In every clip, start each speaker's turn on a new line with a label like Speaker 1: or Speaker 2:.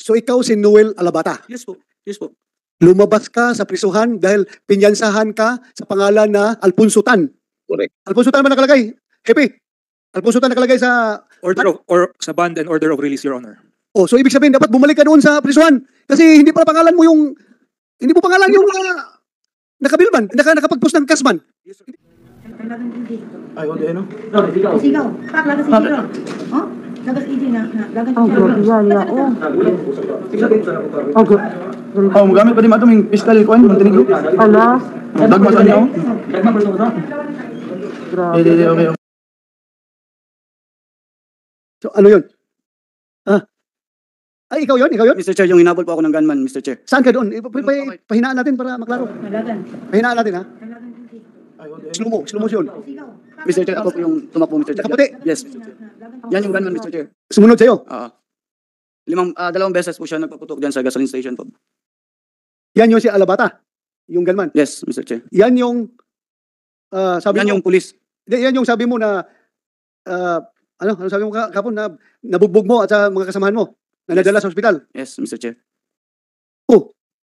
Speaker 1: So ikaw si Noel Alabata.
Speaker 2: Yes po. Yes po.
Speaker 1: Lumabas ka sa prisuhan dahil pinyansahan ka sa pangalan na Alfonso Tan.
Speaker 3: Correct.
Speaker 1: Alfonso Tan ba nakalagay? Happy. Alfonso Tan nakalagay sa...
Speaker 2: Order of, or sa bond and order of release, Your Honor.
Speaker 1: Oh, so ibig sabihin dapat bumalik ka doon sa prisuhan kasi hindi pa pangalan mo yung... Hindi mo pangalan yung nakabilban, nakapag-post ng kasman.
Speaker 4: Ay, wala ano?
Speaker 5: Sigaw. Pak, lagas sigaw. Oh? Lagas iji na. Lagas sigaw.
Speaker 4: Oh, magamit pa din mato yung fiscal kuan, Montenegro.
Speaker 6: Ala.
Speaker 4: Dagmas niyo. Okay.
Speaker 1: So ano yun? Ay, ikaw yun? Ikaw yun?
Speaker 7: Mr. Chair, yung hinabol po ako ng gunman, Mr. Chair.
Speaker 1: Saan ka doon? Pahinaan natin para maklaro.
Speaker 5: Nalagan.
Speaker 1: Pahinaan natin, ha?
Speaker 5: Nalagan iji.
Speaker 1: Slow motion.
Speaker 5: Sigaw.
Speaker 7: Mr. Chair, ako po yung tumakbo, Mr. Chair.
Speaker 1: Nakaputi.
Speaker 7: Yes, Mr. Chair. Yan yung gunman, Mr. Chair.
Speaker 1: Sumunod sa'yo.
Speaker 7: Dalawang beses po siya nagpaputok dyan sa gasoline station po.
Speaker 1: Yan yung si Alabata. Yung gunman.
Speaker 7: Yes, Mr. Chair.
Speaker 1: Yan yung... sabi
Speaker 7: Yan
Speaker 1: mo,
Speaker 7: yung pulis.
Speaker 1: yan yung sabi mo na... ano sabi mo kapon na nabugbog mo at sa mga kasamahan mo na nadala sa ospital.
Speaker 7: Yes, Mr. Chair.
Speaker 1: Oh.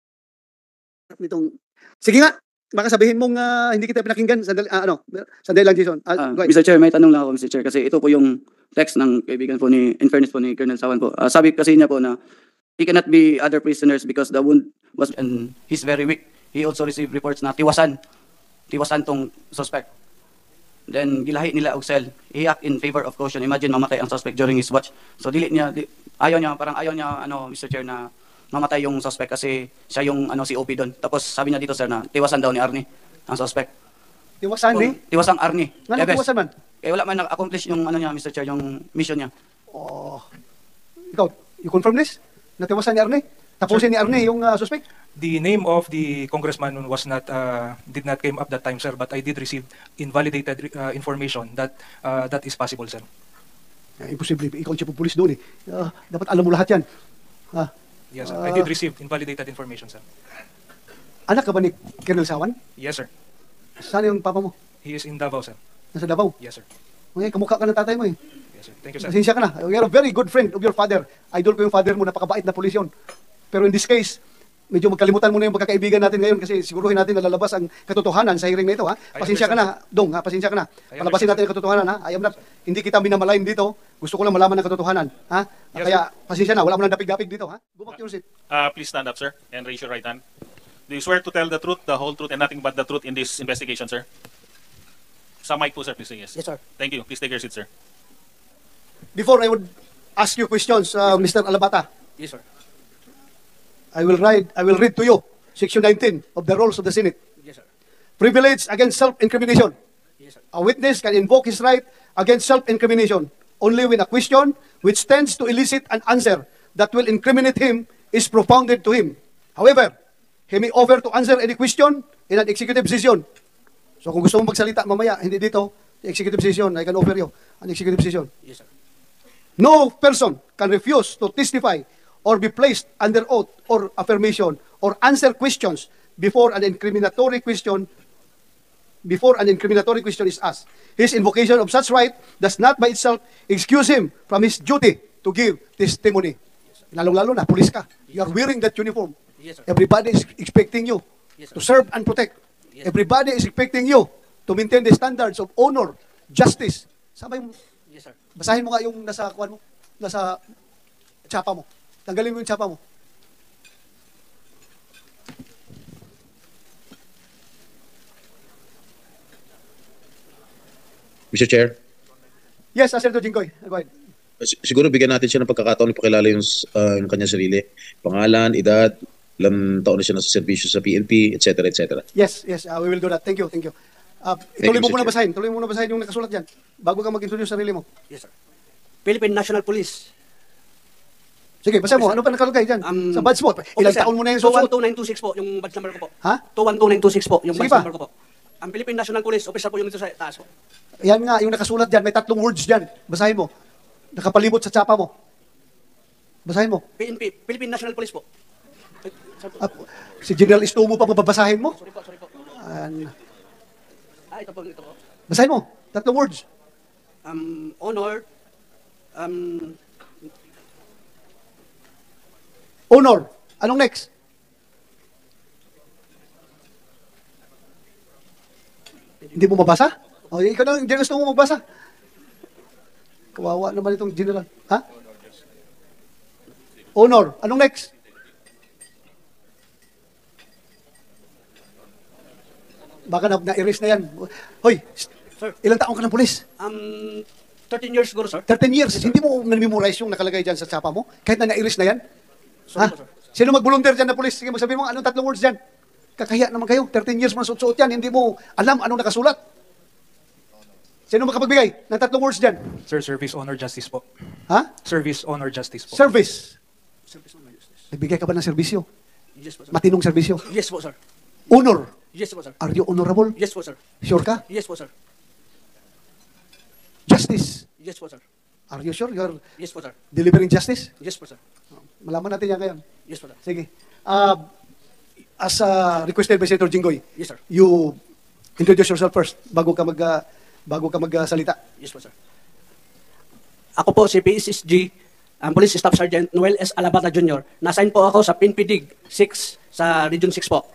Speaker 1: Sige nga. Baka sabihin mong hindi kita pinakinggan. Sandali lang, Jason. Go ahead.
Speaker 7: Mr. Chair, may tanong lang ako, Mr. Chair, kasi ito po yung text ng kaibigan po ni, in fairness po ni Colonel Sawan po. Sabi kasi niya po na he cannot be other prisoners because the wound was, and he's very weak. He also received reports na tiwasan tong suspect. Then gilahi nila og cell. He act in favor of caution. Imagine mamatay ang suspect during his watch. So ayaw niya Mr. Chair, na mamatay yung suspect kasi siya yung si OP doon. Tapos sabi niya dito, sir, na tiwasan daw ni Arnie ang suspect.
Speaker 1: Tiwasan ni?
Speaker 7: Tiwasang Arnie.
Speaker 1: Nga tiwasan man?
Speaker 7: Eh wala man na-accomplish yung niya, Mr. Chair, yung mission niya.
Speaker 1: Oh. Ikaw, you confirm this? Natiwasan ni Arnie? Tapusin ni Arnie yung suspect?
Speaker 2: The name of the congressman was not did not came up that time, sir, but I did receive invalidated information that that is possible, sir.
Speaker 1: Imposible. Ikaw ang chief of police doon eh. Dapat alam mo lahat yan.
Speaker 2: Yes, sir. I did receive invalidated information, sir.
Speaker 1: Anak ka ba ni Colonel Sawan?
Speaker 2: Yes, sir.
Speaker 1: Saan yung papa mo?
Speaker 2: He is in Davao, sir.
Speaker 1: Nasa Davao?
Speaker 2: Yes, sir.
Speaker 1: Okay, kamukha ka ng tatay mo eh.
Speaker 2: Yes, sir. Thank you, sir.
Speaker 1: Pasensya ka na. You're a very good friend of your father. Idol ko yung father mo, napakabait na pulis yun. Pero in this case, medyo magkalimutan mo na yung pagkakaibigan natin ngayon kasi siguruhin natin na lalabas ang katotohanan sa hearing na ito, ha? Pasensya ka na, Dong, ha? Pasensya ka na. Palabasin natin ang katotohanan, ha? Hindi kita minamalayan dito. Gusto ko lang malaman ang katotohanan, ha?
Speaker 2: Yes,
Speaker 1: Kaya, pasensya na, wala mo nang dapig-dapig dito, ha? Go back to your seat.
Speaker 8: Please stand up, sir, and raise your right hand. Do you swear to tell the truth, the whole truth, and nothing but the truth in this investigation, sir? Sa mic po, sir, please say yes.
Speaker 5: Yes, sir.
Speaker 8: Thank you. Please take your seat, sir.
Speaker 1: Before I would ask you questions, Mr. Alabata,
Speaker 7: Yes, sir.
Speaker 1: I will read to you Section 19 of the Rules of the Senate.
Speaker 7: Yes, sir.
Speaker 1: Privilege against self-incrimination.
Speaker 7: Yes, sir.
Speaker 1: A witness can invoke his right against self-incrimination only when a question which tends to elicit an answer that will incriminate him is propounded to him. However, he may offer to answer any question in an executive session. So kung gusto mong magsalita mamaya, hindi dito, executive session, I can offer you an executive session.
Speaker 7: Yes, sir.
Speaker 1: No person can refuse to testify or be placed under oath or affirmation or answer questions before an incriminatory question is asked. His invocation of such right does not by itself excuse him from his duty to give testimony. Lalong-lalo na, pulis ka. You are wearing that uniform.
Speaker 7: Yes, sir.
Speaker 1: Everybody is expecting you
Speaker 7: Yes, sir.
Speaker 1: to serve and protect.
Speaker 7: Yes, sir.
Speaker 1: Everybody is expecting you to maintain the standards of honor, justice. Sabay mo,
Speaker 7: Yes, sir.
Speaker 1: basahin mo nga yung nasa kuwan mo, nasa tsapa mo. Tanggalin mo yung tsapa mo.
Speaker 3: Mr. Chair,
Speaker 1: Yes, Senator Jinggoy. Go ahead.
Speaker 3: siguro bigyan natin siya ng pagkakataon na pakilala yung kanyang sarili. Pangalan, edad, ilang taon na siya nasa serbisyo sa PNP, etc. etc.
Speaker 1: Yes, we will do that. Thank you. Tuloy mo
Speaker 3: Mr.
Speaker 1: muna
Speaker 3: Chair.
Speaker 1: basahin. Tuloy mo muna basahin yung nakasulat dyan. Bago ka mag-introduce sa sarili mo.
Speaker 7: Yes, sir. Philippine National Police.
Speaker 1: Sige, basahin mo. Ano pa nakalagay dyan? Sa badge mo. Ilang taon mo na yung susunod?
Speaker 7: 21226 po yung badge number ko po.
Speaker 1: Ha?
Speaker 7: 21226 po yung
Speaker 1: Sige
Speaker 7: badge
Speaker 1: pa.
Speaker 7: number ko po. Ang Philippine National Police, officer po yung dito sa taas po.
Speaker 1: Yan nga, yung nakasulat dyan. May 3 words dyan. Basahin mo. Nakapalibot sa tsapa mo. Basahin mo.
Speaker 7: PNP, Philippine National Police po.
Speaker 1: Si General Estomo pa mababasahin mo?
Speaker 7: Sorry po. Ito po.
Speaker 1: Basahin mo. 3 words.
Speaker 7: Honor,
Speaker 1: Honor. Anong next? Hindi mo mabasa? O, ikaw na, hindi gusto mo magbasa. Kawawa naman itong general. Ha? Honor. Anong next? Baka na-erase na yan. Hoy,
Speaker 6: Sir.
Speaker 1: ilang taong ka ng pulis?
Speaker 6: 13 years siguro, sir.
Speaker 1: 13 years. Hindi mo na-memorize yung nakalagay dyan sa tsapa mo? Kahit na na-erase na yan?
Speaker 6: Sorry
Speaker 1: Ha?
Speaker 6: po, sir.
Speaker 1: Sino mag-volunteer dyan na pulis? Sige, magsabi mo, anong 3 words dyan? Kakahiya naman kayo. 13 years man suot-suot yan. Hindi mo alam anong nakasulat. Sino makapagbigay ng 3 words dyan?
Speaker 2: Sir, service, honor, justice po.
Speaker 1: Ha?
Speaker 2: Service, honor, justice po.
Speaker 1: Service.
Speaker 6: Service on my justice.
Speaker 1: Nagbigay ka ba ng serbisyo?
Speaker 6: Yes po, sir.
Speaker 1: Matinong serbisyo?
Speaker 6: Yes po, sir.
Speaker 1: Honor.
Speaker 6: Yes po, sir.
Speaker 1: Are you honorable?
Speaker 6: Yes po, sir.
Speaker 1: Sure ka?
Speaker 6: Yes po, sir.
Speaker 1: Justice.
Speaker 6: Yes po, sir.
Speaker 1: Are you sure you're
Speaker 6: Yes po, sir.
Speaker 1: delivering justice?
Speaker 6: Yes po, sir.
Speaker 1: Malaman natin yan ngayon.
Speaker 6: Yes po, sir.
Speaker 1: Sige. As requested by Senator Jinggoy,
Speaker 6: Yes, sir.
Speaker 1: you introduce yourself first bago ka magsalita.
Speaker 6: Yes po, sir. Ako po si PSSG, ang Police Staff Sergeant Noel S. Alabata Jr. Na-assign po ako sa PNPDIG 6 sa Region 6 po.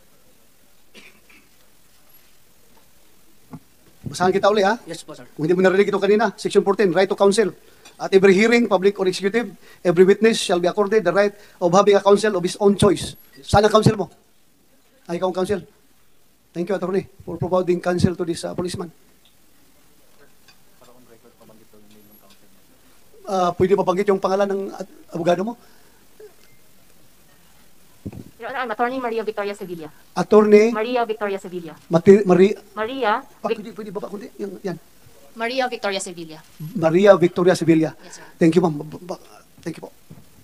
Speaker 1: Basahan kita uli, ha?
Speaker 6: Yes po, sir.
Speaker 1: Kung hindi mo narinig ito kanina, Section 14, right to counsel. At every hearing, public or executive, every witness shall be accorded the right of having a counsel of his own choice. Saan ang counsel mo? Ay, ikaw ang counsel. Thank you, attorney, for providing counsel to this policeman. Pwede ba banggit yung pangalan ng abogado mo?
Speaker 9: Your Honor, I'm Attorney Maria Victoria Sevilla.
Speaker 1: Attorney
Speaker 9: Maria Victoria Sevilla. Maria
Speaker 1: Pwede ba kundi? Yan.
Speaker 9: Maria Victoria Sevilla.
Speaker 1: Maria Victoria Sevilla.
Speaker 9: Yes, sir.
Speaker 1: Thank you, ma'am. Thank you po.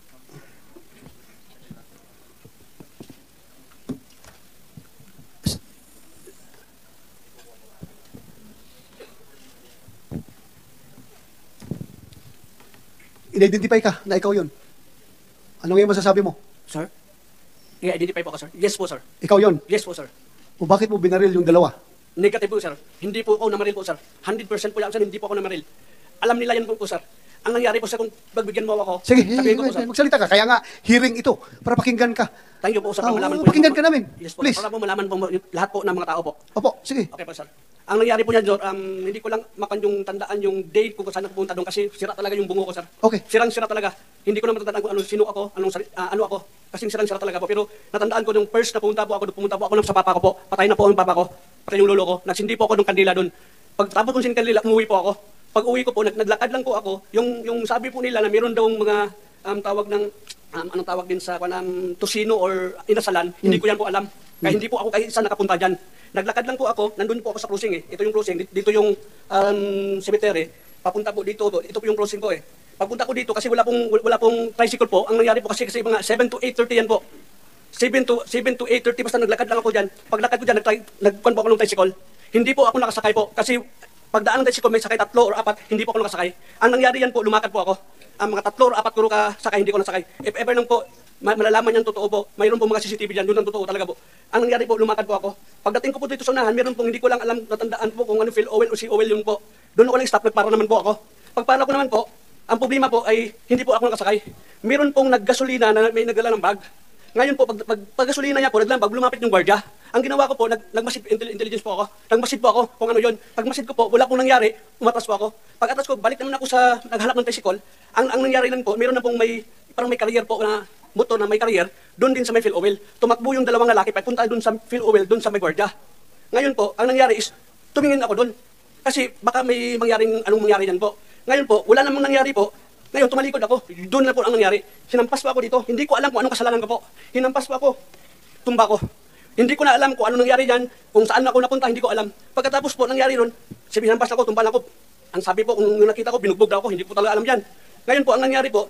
Speaker 1: In-identify ka na ikaw yun. Ano ngayon masasabi mo?
Speaker 6: Sir? I-identify po ako, sir. Yes po, sir.
Speaker 1: Ikaw yun.
Speaker 6: Yes po, sir.
Speaker 1: O bakit mo binaril yung dalawa?
Speaker 6: Negative po, sir. Hindi po ako namaril po, sir. 100% po yan, sir. Hindi po ako namaril. Alam nila yan po, sir. Ang nangyari po, sir, kung pagbigyan mo ako,
Speaker 1: Sige,
Speaker 6: sabihin ko po, sir.
Speaker 1: magsalita ka. Kaya nga, hearing ito, para pakinggan ka.
Speaker 6: Thank you po, sir. Para malaman po.
Speaker 1: Pakinggan ka namin.
Speaker 6: Yes po,
Speaker 1: Please.
Speaker 6: sir. Para po malaman po lahat po ng mga tao po.
Speaker 1: Opo, sige.
Speaker 6: Okay po, sir. Ang nangyari po niyan, Jor, hindi ko lang yung tandaan yung date kung saan ako pumunta doon kasi sira talaga yung bungo ko, sir.
Speaker 1: Okay.
Speaker 6: Sirang-sira talaga. Hindi ko na matatandaan kung sino ako, ano ako. Kasi sirang-sira talaga po. Pero natandaan ko nung first na pumunta po ako lang sa papa ko po. Patay na po ang papa ko. Patay yung lolo ko. Nagsindi po ako ng kandila doon. Pagtapos kong kandila, umuwi po ako. Pag uwi ko po, naglakad lang po ako. Yung sabi po nila na meron daw mga tawag ng anong tawag din sa tosino or inasalan, hindi ko yan po alam. Kaya hindi po ako kahit saan nakapunta dyan. Naglakad lang po ako, nandun po ako sa cruising eh. Ito yung cruising, dito yung cemetery. Papunta po dito po yung cruising ko eh. Pagpunta ko dito kasi wala pong tricycle po. Ang nangyari po kasi mga 7 to 8:30 yan po. 7 to 8:30 basta naglakad lang ako dyan. Paglakad ko dyan, nagkuhan po ako ng tricycle. Hindi po ako nakasakay po kasi pagdaan ng tricycle may sakay 3 or 4, hindi po ako nakasakay. Ang nangyari yan po, lumakad po ako. Ang mga 3 or 4 puro ka sakay, hindi ko nasakay. If ever lang po, malalaman yan totoo po. Mayroon po mga CCTV dyan, yun ang totoo talaga po. Ang nangyari po, lumakad po ako. Pagdating ko po dito sa unahan, meron pong hindi ko lang alam, natandaan po kung ano Phil Owen o si Owen yun po. Doon ako lang stop, nagpara naman po ako. Pagpara ko naman po, ang problema po ay hindi po ako nakasakay. Meron pong naggasolina na may nagdala ng bag. Ngayon po, pag gasolina niya po, naglambag, lumapit yung gwardiya. Ang ginawa ko po, nagmasid intelligence po ako. Nagmasid po ako kung ano yun. Pag masid ko po, wala pong nangyari, umatras po ako. Pag atras ko, balik naman ako sa naghalap ng tricycle. Ang nangyari lang po, meron na pong parang may carrier po na motor na may carrier, doon din sa may Phil Owen. Tumakbo yung dalawang lalaki, papunta doon sa Phil Owen, doon sa may gwardiya. Ngayon po, ang nangyari is, tumingin ako doon. Kasi baka may anong mangyari yan po. Ngayon po, wala namang nangyari po. Ngayon, tumalikod ako. Doon na po ang nangyari. Sinampas pa ako dito. Hindi ko alam kung anong kasalanan ko po. Hinampas pa ako. Tumba ko. Hindi ko na alam kung ano nangyari dyan. Kung saan ako napunta, hindi ko alam. Pagkatapos po, nangyari nun, hinampas ako, tumba lang ako. Ang sabi po, kung nakita ko, binugbog daw ako. Hindi po talaga alam yan. Ngayon po, ang nangyari po,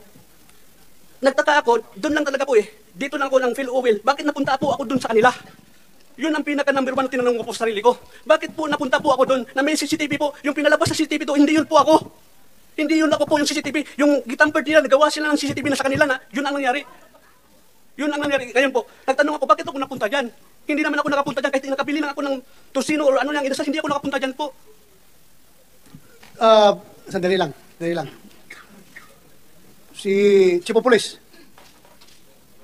Speaker 6: nagtaka ako, doon lang talaga po eh. Dito lang ako ng Phil Owen. Bakit napunta po ako doon sa kanila? Yun ang pinaka number 1 na tinanong ko po sa sarili ko. Bakit po napunta po ako doon na may CCTV po? Yung pinalabas sa CCTV to, hindi yun po ako. Hindi yun ako po yung CCTV. Yung gitamper nila, nagawa sila ng CCTV na sa kanila na yun ang nangyari. Yun ang nangyari. Ngayon po, nagtanong ako, bakit ako napunta dyan? Hindi naman ako nakapunta dyan kahit nakabili lang ako ng tosino or ano lang. Hindi ako nakapunta dyan po.
Speaker 1: Sandali lang. Si Chief of Police.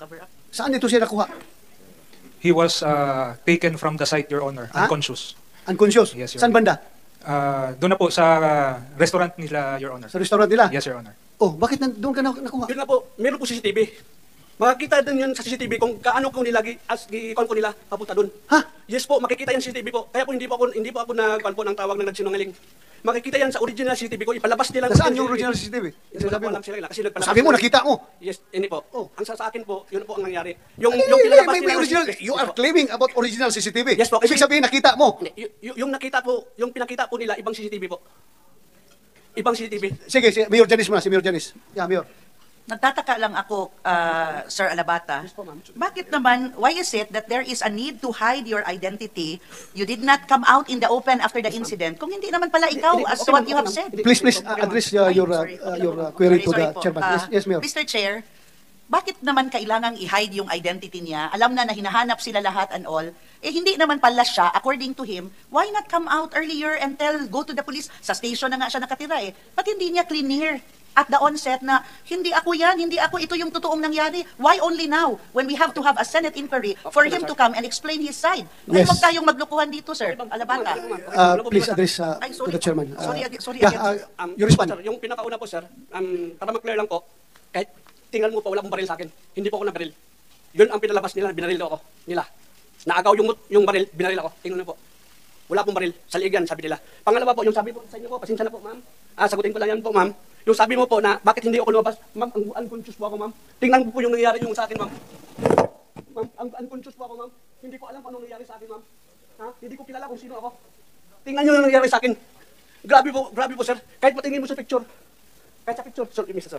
Speaker 1: Saan dito siya nakuha?
Speaker 2: He was taken from the site, Your Honor,
Speaker 1: Ah?
Speaker 2: unconscious.
Speaker 1: Unconscious?
Speaker 2: Yes, Your
Speaker 1: Saan banda?
Speaker 2: Doon na po sa restaurant nila, Your Honor.
Speaker 1: Sa restaurant nila?
Speaker 2: Yes, Your Honor.
Speaker 1: Oh, bakit doon ka nakuha?
Speaker 6: Yun na po, meron po CCTV. Makikita din yun sa CCTV kung kaano ko nila gi-call ko nila papunta doon.
Speaker 1: Ha?
Speaker 6: Yes po, makikita yan sa CCTV po. Kaya po hindi po ako nag-call po ng tawag ng nagsinungaling. Makikita yan sa original CCTV ko, ipalabas nila.
Speaker 1: Nasaan yung original CCTV?
Speaker 6: Yes, wala po alam sila kasi nagpalabas.
Speaker 1: Sabi mo, nakita mo.
Speaker 6: Yes, hindi po.
Speaker 1: Oh.
Speaker 6: Ang sa akin po, yun po ang nangyari. Yung
Speaker 1: May
Speaker 6: pinalabas nila ng
Speaker 1: original.
Speaker 6: CCTV.
Speaker 1: You are claiming about original CCTV.
Speaker 6: Yes po,
Speaker 1: Ibig sabihin, nakita mo.
Speaker 6: Yung nakita po, yung pinakita po nila, ibang CCTV po. Ibang CCTV.
Speaker 1: Sige, Mayor Janice muna, si Mayor Janice. Yeah, Mayor.
Speaker 10: Nagtataka lang ako, Sir Alabata, bakit naman, why is it that there is a need to hide your identity? You did not come out in the open after the incident, kung hindi naman pala ikaw as to what you have said.
Speaker 1: Please address your query to the chairman. Yes, Mayor.
Speaker 10: Mr. Chair, bakit naman kailangang i-hide yung identity niya? Alam na hinahanap sila lahat and all. Eh hindi naman pala siya, according to him, why not come out earlier and go to the police? Sa station na nga siya nakatira eh. Ba't hindi niya clear at the onset na, hindi ako yan, hindi ako, ito yung totoong nangyari. Why only now, when we have to have a Senate inquiry for him to come and explain his side? Kaya
Speaker 1: Yes.
Speaker 10: huwag tayong maglukuhan dito, sir, Alabata.
Speaker 1: Please address
Speaker 10: Ay,
Speaker 1: to the chairman.
Speaker 10: Sorry
Speaker 1: Yeah,
Speaker 10: again.
Speaker 1: you respond.
Speaker 6: Sir, yung pinakauna po, sir, para mag-clear lang po, kahit tingnan mo po, wala pong baril sa akin. Hindi po ako nabaril. Yun ang pinalabas nila, binaril ako. Nila. Naagaw yung baril, binaril ako. Tingnan mo po. Wala pong baril. Sa liig yan, sabi nila. Pangalawa po, yung sabi po sa inyo po, pasensya na po, ma'am. Sagutin ko lang yan po, ma'am. Yung sabi mo po na, bakit hindi ako lumabas? Ma'am, unconscious po ako, ma'am. Tingnan po yung nangyayari yung sa akin, ma'am. Ma'am, unconscious po ako, ma'am. Hindi ko alam anong nangyayari sa akin, ma'am. Hindi ko kilala kung sino ako. Tingnan nyo yung nangyayari sa akin. Grabe po, sir. Kahit matingin mo sa picture. Kahit sa picture, sir, Mr. Sir.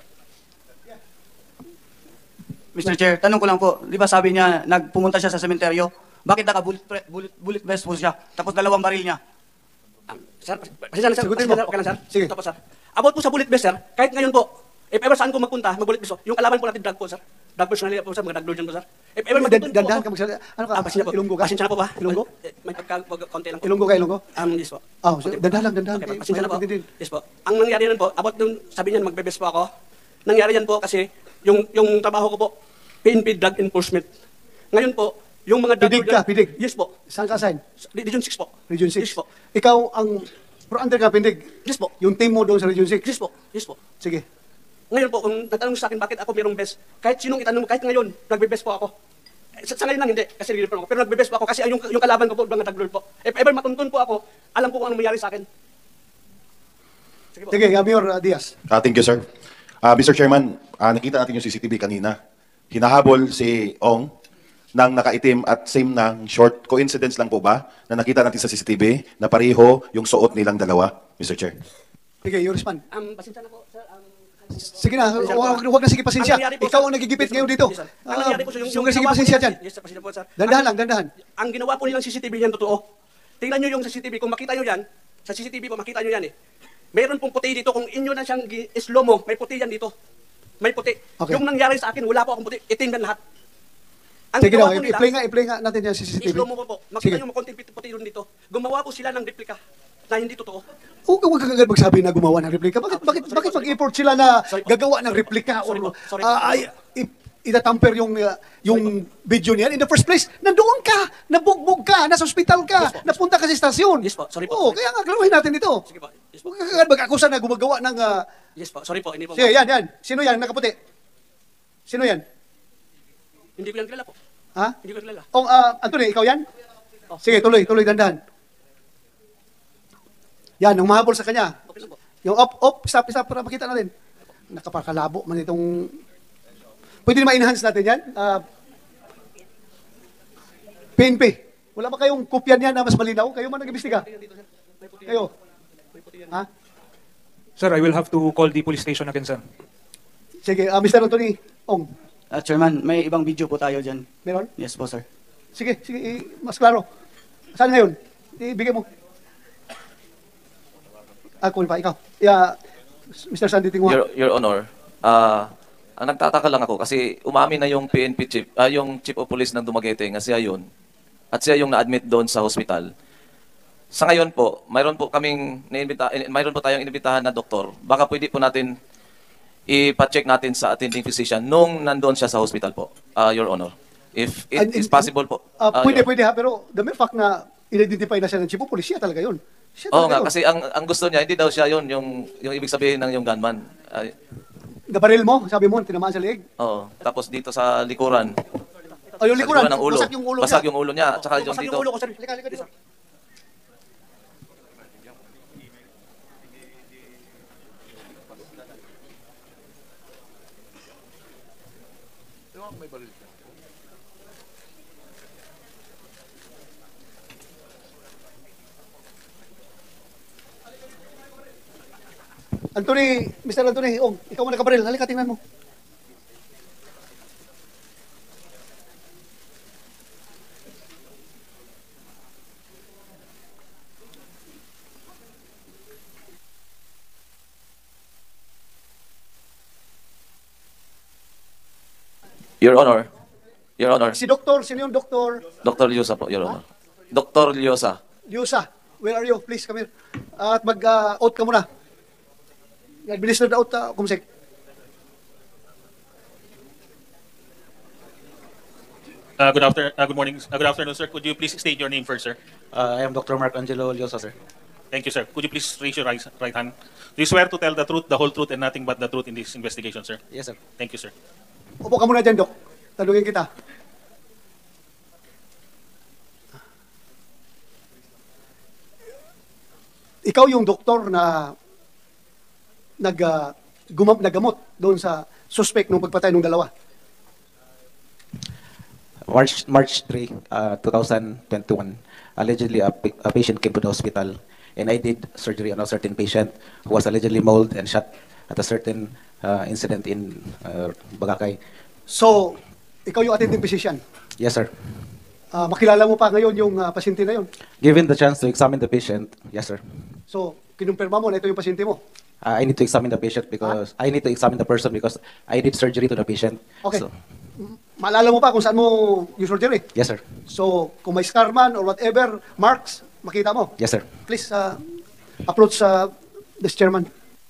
Speaker 7: Mr. Chair, tanong ko lang po, di ba sabi niya, nagpumunta siya sa sementeryo? Bakit bullet vest po siya? Tapos dalawang baril niya?
Speaker 6: Sir, pasensya na, sir.
Speaker 1: Sagutin mo.
Speaker 6: Okay lang, sir.
Speaker 1: Sige.
Speaker 6: Ito po, sir. About po sa bullet vest, sir, kahit ngayon po, if ever saan ko magpunta, mag-bullet vest, yung kalaban po natin, drug po, sir. Drug personality po, sir, mga drug lord dyan po, sir. If ever magtutun po
Speaker 1: Dandahan
Speaker 6: ako,
Speaker 1: ka magsalita. Ano ka?
Speaker 6: pasensya po.
Speaker 1: Ilonggo ka?
Speaker 6: Pasensya na po ba?
Speaker 1: Ilonggo?
Speaker 6: May pagka-konti lang po.
Speaker 1: Ilonggo ka, Ilonggo?
Speaker 6: Yes po.
Speaker 1: Oh, dandahan lang, dandahan.
Speaker 6: Okay, pasensya na po.
Speaker 1: Din.
Speaker 6: Yes po. Ang nangyari yan po, about dun, sabi niyan, magbe-best po ako. Nangyari yan po kasi, yung trabaho ko po, PNP Drug Enforcement. Ngayon po, yung mga drug
Speaker 1: Pidig
Speaker 6: lord-
Speaker 1: ka, pidig.
Speaker 6: Yes po.
Speaker 1: Saan ka assign?
Speaker 6: Region 6 po.
Speaker 1: Region 6.
Speaker 6: Yes po.
Speaker 1: Ikaw ang pro under ka, pindig.
Speaker 6: Yes po.
Speaker 1: Yung team mo doon sa Region 6.
Speaker 6: Yes po. Yes po.
Speaker 1: Sige.
Speaker 6: Ngayon po, kung natanong sa akin bakit ako mayroong best, kahit sinong itanong mo, kahit ngayon, nagbe-best po ako. Sa ngayon lang hindi, kasi refer ako. Pero nagbe-best po ako kasi yung kalaban ko po, mga drug lord po. If ever matuntun po ako, alam po kung anong mangyari sa akin. Sige po.
Speaker 1: Sige, Mayor Diaz.
Speaker 11: Thank you, sir. Mr. Chairman, nakita natin yung CCTV kanina. Hinahabol si Ong ng nakaitim at same ng short. Coincidence lang po ba na nakita natin sa CCTV na pareho yung suot nilang dalawa, Mr. Chair?
Speaker 1: Sige, you respond.
Speaker 6: Pasensya na po, sir.
Speaker 1: Sige na, huwag na sige pasensya.
Speaker 6: Ang nangyari po,
Speaker 1: Ikaw
Speaker 6: sir-
Speaker 1: ang nagigipit
Speaker 6: Yes,
Speaker 1: ngayon dito.
Speaker 6: yes, sir. Ang nangyari po, sir,
Speaker 1: Sige, sige
Speaker 6: ginawa po
Speaker 1: pasensya
Speaker 6: nila-
Speaker 1: dyan.
Speaker 6: Yes, sir, pasensya po, sir.
Speaker 1: Dandahan lang, dandahan.
Speaker 6: Ang ginawa po nilang CCTV yan, totoo. Tingnan nyo yung sa CCTV, kung makita nyo yan, sa CCTV po, makita nyo yan eh. Meron pong puti dito, kung inyo na siyang slow mo, may puti yan dito. May puti.
Speaker 1: Okay.
Speaker 6: Yung nangyari sa akin, wala po akong puti. Itim yan lahat. Ang
Speaker 1: Sige
Speaker 6: ginawa
Speaker 1: na,
Speaker 6: po nila,
Speaker 1: i-play nga natin yan sa CCTV.
Speaker 6: slow mo po.
Speaker 1: Sige.
Speaker 6: Makita nyo makonting puti doon dito. Gumawa po sila ng replika na hindi totoo.
Speaker 1: Huwag ka agad magsabi na gumawa ng replika. Bakit mag-effort sila na gagawa ng replika or itatamper yung video niyan? In the first place, nandoon ka, nabugbog ka, nasa ospital ka, napunta ka sa estasyon.
Speaker 6: Yes po, sorry po.
Speaker 1: Oo, kaya nga, klaruhin natin ito.
Speaker 6: Sige po. Yes po.
Speaker 1: Huwag ka agad mag-akusa na gumagawa ng...
Speaker 6: Yes po. Sorry po. Hindi po.
Speaker 1: Sige, yan. Sino yan, nakaputi? Sino yan?
Speaker 6: Hindi ko yan kilala po.
Speaker 1: Ha?
Speaker 6: Hindi ko kilala.
Speaker 1: Anthony, ikaw yan? Sige, tuloy, dandahan. Yan, ang mahabol sa kanya.
Speaker 6: Okay lang po.
Speaker 1: Yung stop, para makita natin. Nakapakalabo man itong... Pwede na ma-enhance natin yan? PNP. Wala ba kayong kopya niya na mas malinaw? Kayo man nag-imbestiga? Kayo? Ha?
Speaker 2: Sir, I will have to call the police station again, sir.
Speaker 1: Sige, Mr. Anthony Ong.
Speaker 7: Chairman, may ibang video po tayo dyan.
Speaker 1: Meron?
Speaker 7: Yes po, sir.
Speaker 1: Sige, mas klaro. Saan ngayon? Ibigay mo. Ako pa, ikaw. Mr. Sandy Tingwa.
Speaker 12: Your Honor, ang nagtataka lang ako kasi umamin na yung PNP chief, yung chief of police ng Dumaguete nga siya yun. At siya yung na-admit doon sa hospital. Sa ngayon po, mayroon po tayong inibitahan na doktor. Baka pwede po natin ipa-check natin sa attending physician nung nandoon siya sa hospital po, Your Honor. If it is possible po.
Speaker 1: Pwede ha, pero the mere fact na in-identify na siya ng chief of police, siya talaga yun.
Speaker 12: Oo nga, kasi ang gusto niya, hindi daw siya yun, yung ibig sabihin ng yung gunman.
Speaker 1: Nabaril mo, sabi mo, tinamaan sa leeg.
Speaker 12: Oo, tapos dito sa likuran.
Speaker 1: Yung likuran,
Speaker 12: ng ulo.
Speaker 1: basag yung ulo niya.
Speaker 12: Basag yung ulo niya, at saka yung
Speaker 6: Basag
Speaker 12: dito.
Speaker 6: yung ulo ko, sir. Halika dito.
Speaker 1: Anthony, Mr. Anthony, ikaw mo nakabaril. Halika, tingnan mo.
Speaker 12: Your Honor,
Speaker 1: Si Doktor, sino yung Doktor?
Speaker 12: Dr. Lyosa po, Your Honor. Dr. Lyosa.
Speaker 1: Liusa, where are you? Please, come here. At mag-out ka muna. Administer the out, Kumsek.
Speaker 8: Good morning. Good afternoon, sir. Could you please state your name first, sir?
Speaker 13: I am Dr. Mark Angelo Lyosa, sir.
Speaker 8: Thank you, sir. Could you please raise your right hand? Do you swear to tell the truth, the whole truth, and nothing but the truth in this investigation, sir?
Speaker 13: Yes, sir.
Speaker 8: Thank you, sir.
Speaker 1: Upo ka muna dyan, Dok. Tanungin kita. Ikaw yung doktor na nagamot doon sa suspect nung pagpatay ng dalawa.
Speaker 13: March 3, 2021, allegedly a patient came to the hospital and I did surgery on a certain patient who was allegedly mauled and shot at a certain incident in Bagakay.
Speaker 1: So, ikaw yung attending physician.
Speaker 13: Yes, sir.
Speaker 1: Makilala mo pa ngayon yung pasyente na yun.
Speaker 13: Given the chance to examine the patient, yes, sir.
Speaker 1: So, kinumpirma mo na ito yung pasyente mo.
Speaker 13: I need to examine the patient because I need to examine the person because I did surgery to the patient.
Speaker 1: Okay.
Speaker 13: So,
Speaker 1: Maalala mo pa kung saan mo yung surgery?
Speaker 13: yes, sir.
Speaker 1: So, kung may scar man or whatever, marks, makita mo.
Speaker 13: Yes, sir.
Speaker 1: Please approach this chairman.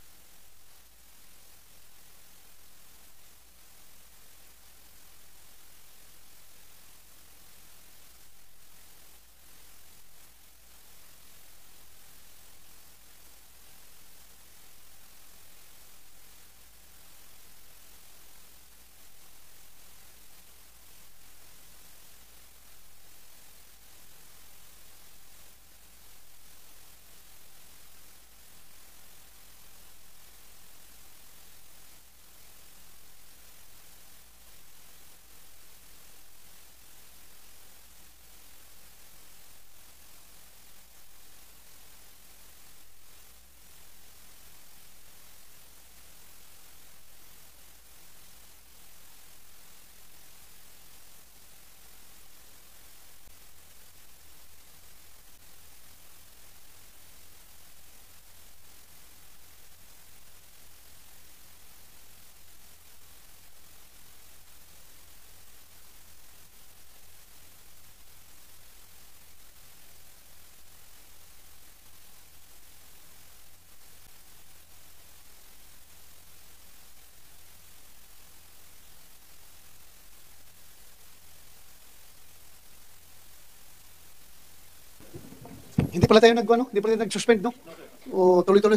Speaker 1: Hindi pala tayo hindi pala tayo nag-suspend, no? O tuloy.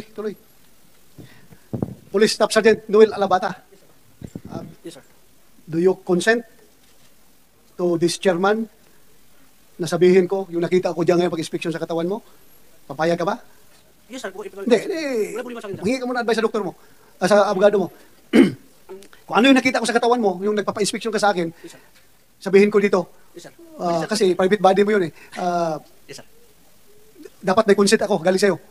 Speaker 1: Police Staff Sergeant Noel Alabata.
Speaker 6: Yes, sir.
Speaker 1: Do you consent to this chairman na sabihin ko, yung nakita ko diyan ngayon pag-inspection sa katawan mo? Papayag ka ba?
Speaker 6: Yes, sir.
Speaker 1: Hindi.
Speaker 6: Wala problema sa akin, sir.
Speaker 1: Hingi ka muna advice sa doktor mo, sa abogado mo. Kung ano yung nakita ko sa katawan mo, yung nagpapa-inspection ka sa akin,
Speaker 6: Yes, sir.
Speaker 1: sabihin ko dito.
Speaker 6: Yes, sir.
Speaker 1: Kasi private body mo yun eh.
Speaker 6: Yes, sir.
Speaker 1: Dapat may consent ako, galing sa'yo.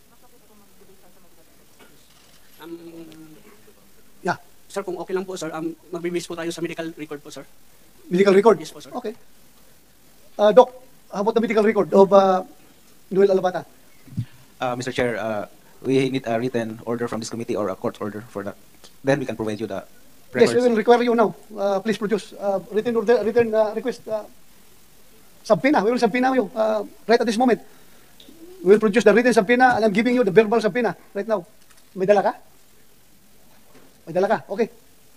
Speaker 1: Yeah.
Speaker 6: Sir, kung okay lang po, sir, magbe-base po tayo sa medical record po, sir.
Speaker 1: Medical record?
Speaker 6: Yes po, sir.
Speaker 1: Okay. Doc, how about the medical record of Noel Alabata?
Speaker 13: Mr. Chair, we need a written order from this committee or a court order for that. Then we can provide you the records.
Speaker 1: Yes, we will require you now. Please produce written request. Subpoena. We will subpoena you right at this moment. We will produce the written subpoena and I'm giving you the verbal subpoena right now. May dala ka? May dala ka. Okay.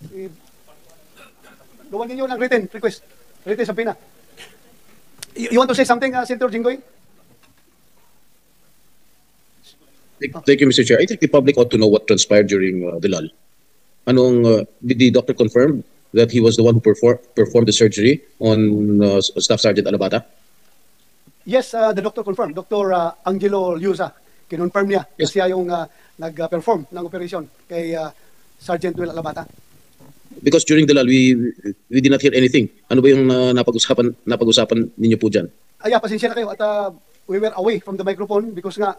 Speaker 1: Gawan ninyo ng written request. Written subpoena. You want to say something, Senator Jinggoy?
Speaker 3: Thank you, Mr. Chair. I think the public ought to know what transpired during the lull. Did the doctor confirm that he was the one who performed the surgery on Staff Sergeant Alabata?
Speaker 1: Yes, the doctor confirmed. Dr. Angelo Liuza, kinonfirm niya na siya yung nag-perform ng operation kay Sergeant Will Alabata.
Speaker 3: Because during the lull, we did not hear anything. Ano ba yung napag-usapan ninyo po dyan?
Speaker 1: Pasensya na kayo at we were away from the microphone because nga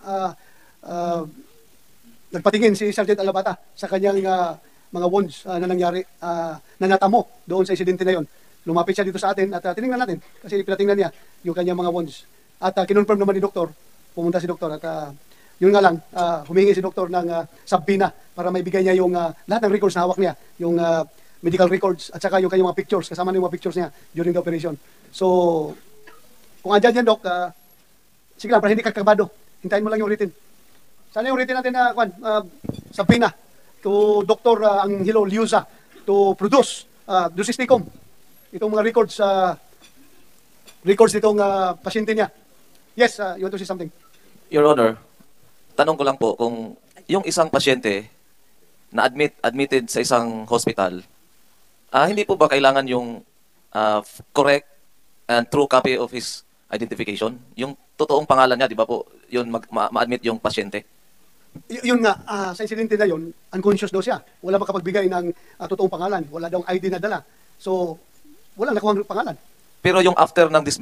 Speaker 1: nagpatingin si Sergeant Alabata sa kanyang mga wounds na nangyari, na natamo doon sa insidente na yon. Lumapit siya dito sa atin at tinignan natin kasi pinatingnan niya yung kanyang mga wounds. At kinonfirm naman ni Doktor, pumunta si Doktor at yun nga lang, humingi si Doktor ng subpoena para maibigay niya yung lahat ng records na hawak niya, yung medical records at saka yung kanyang mga pictures, kasama yung mga pictures niya during the operation. So, kung andyan yan, Dok, sige lang, para hindi ka kabado, hintayin mo lang yung written. Sana yung written natin na subpoena to Dr. Angelo Liuza to produce do Systicom itong mga records nitong pasyente niya. Yes, you want to say something?
Speaker 12: Your Honor, tanong ko lang po kung yung isang pasyente na admitted sa isang hospital, hindi po ba kailangan yung correct and true copy of his identification? Yung totoong pangalan niya, di ba po, yun ma-admit yung pasyente?
Speaker 1: Yun nga, sa insidente na yun, unconscious daw siya. Wala makapagbigay ng totoong pangalan. Wala daw ID na dala. So, wala nakuha pangalan.
Speaker 12: Pero yung after ng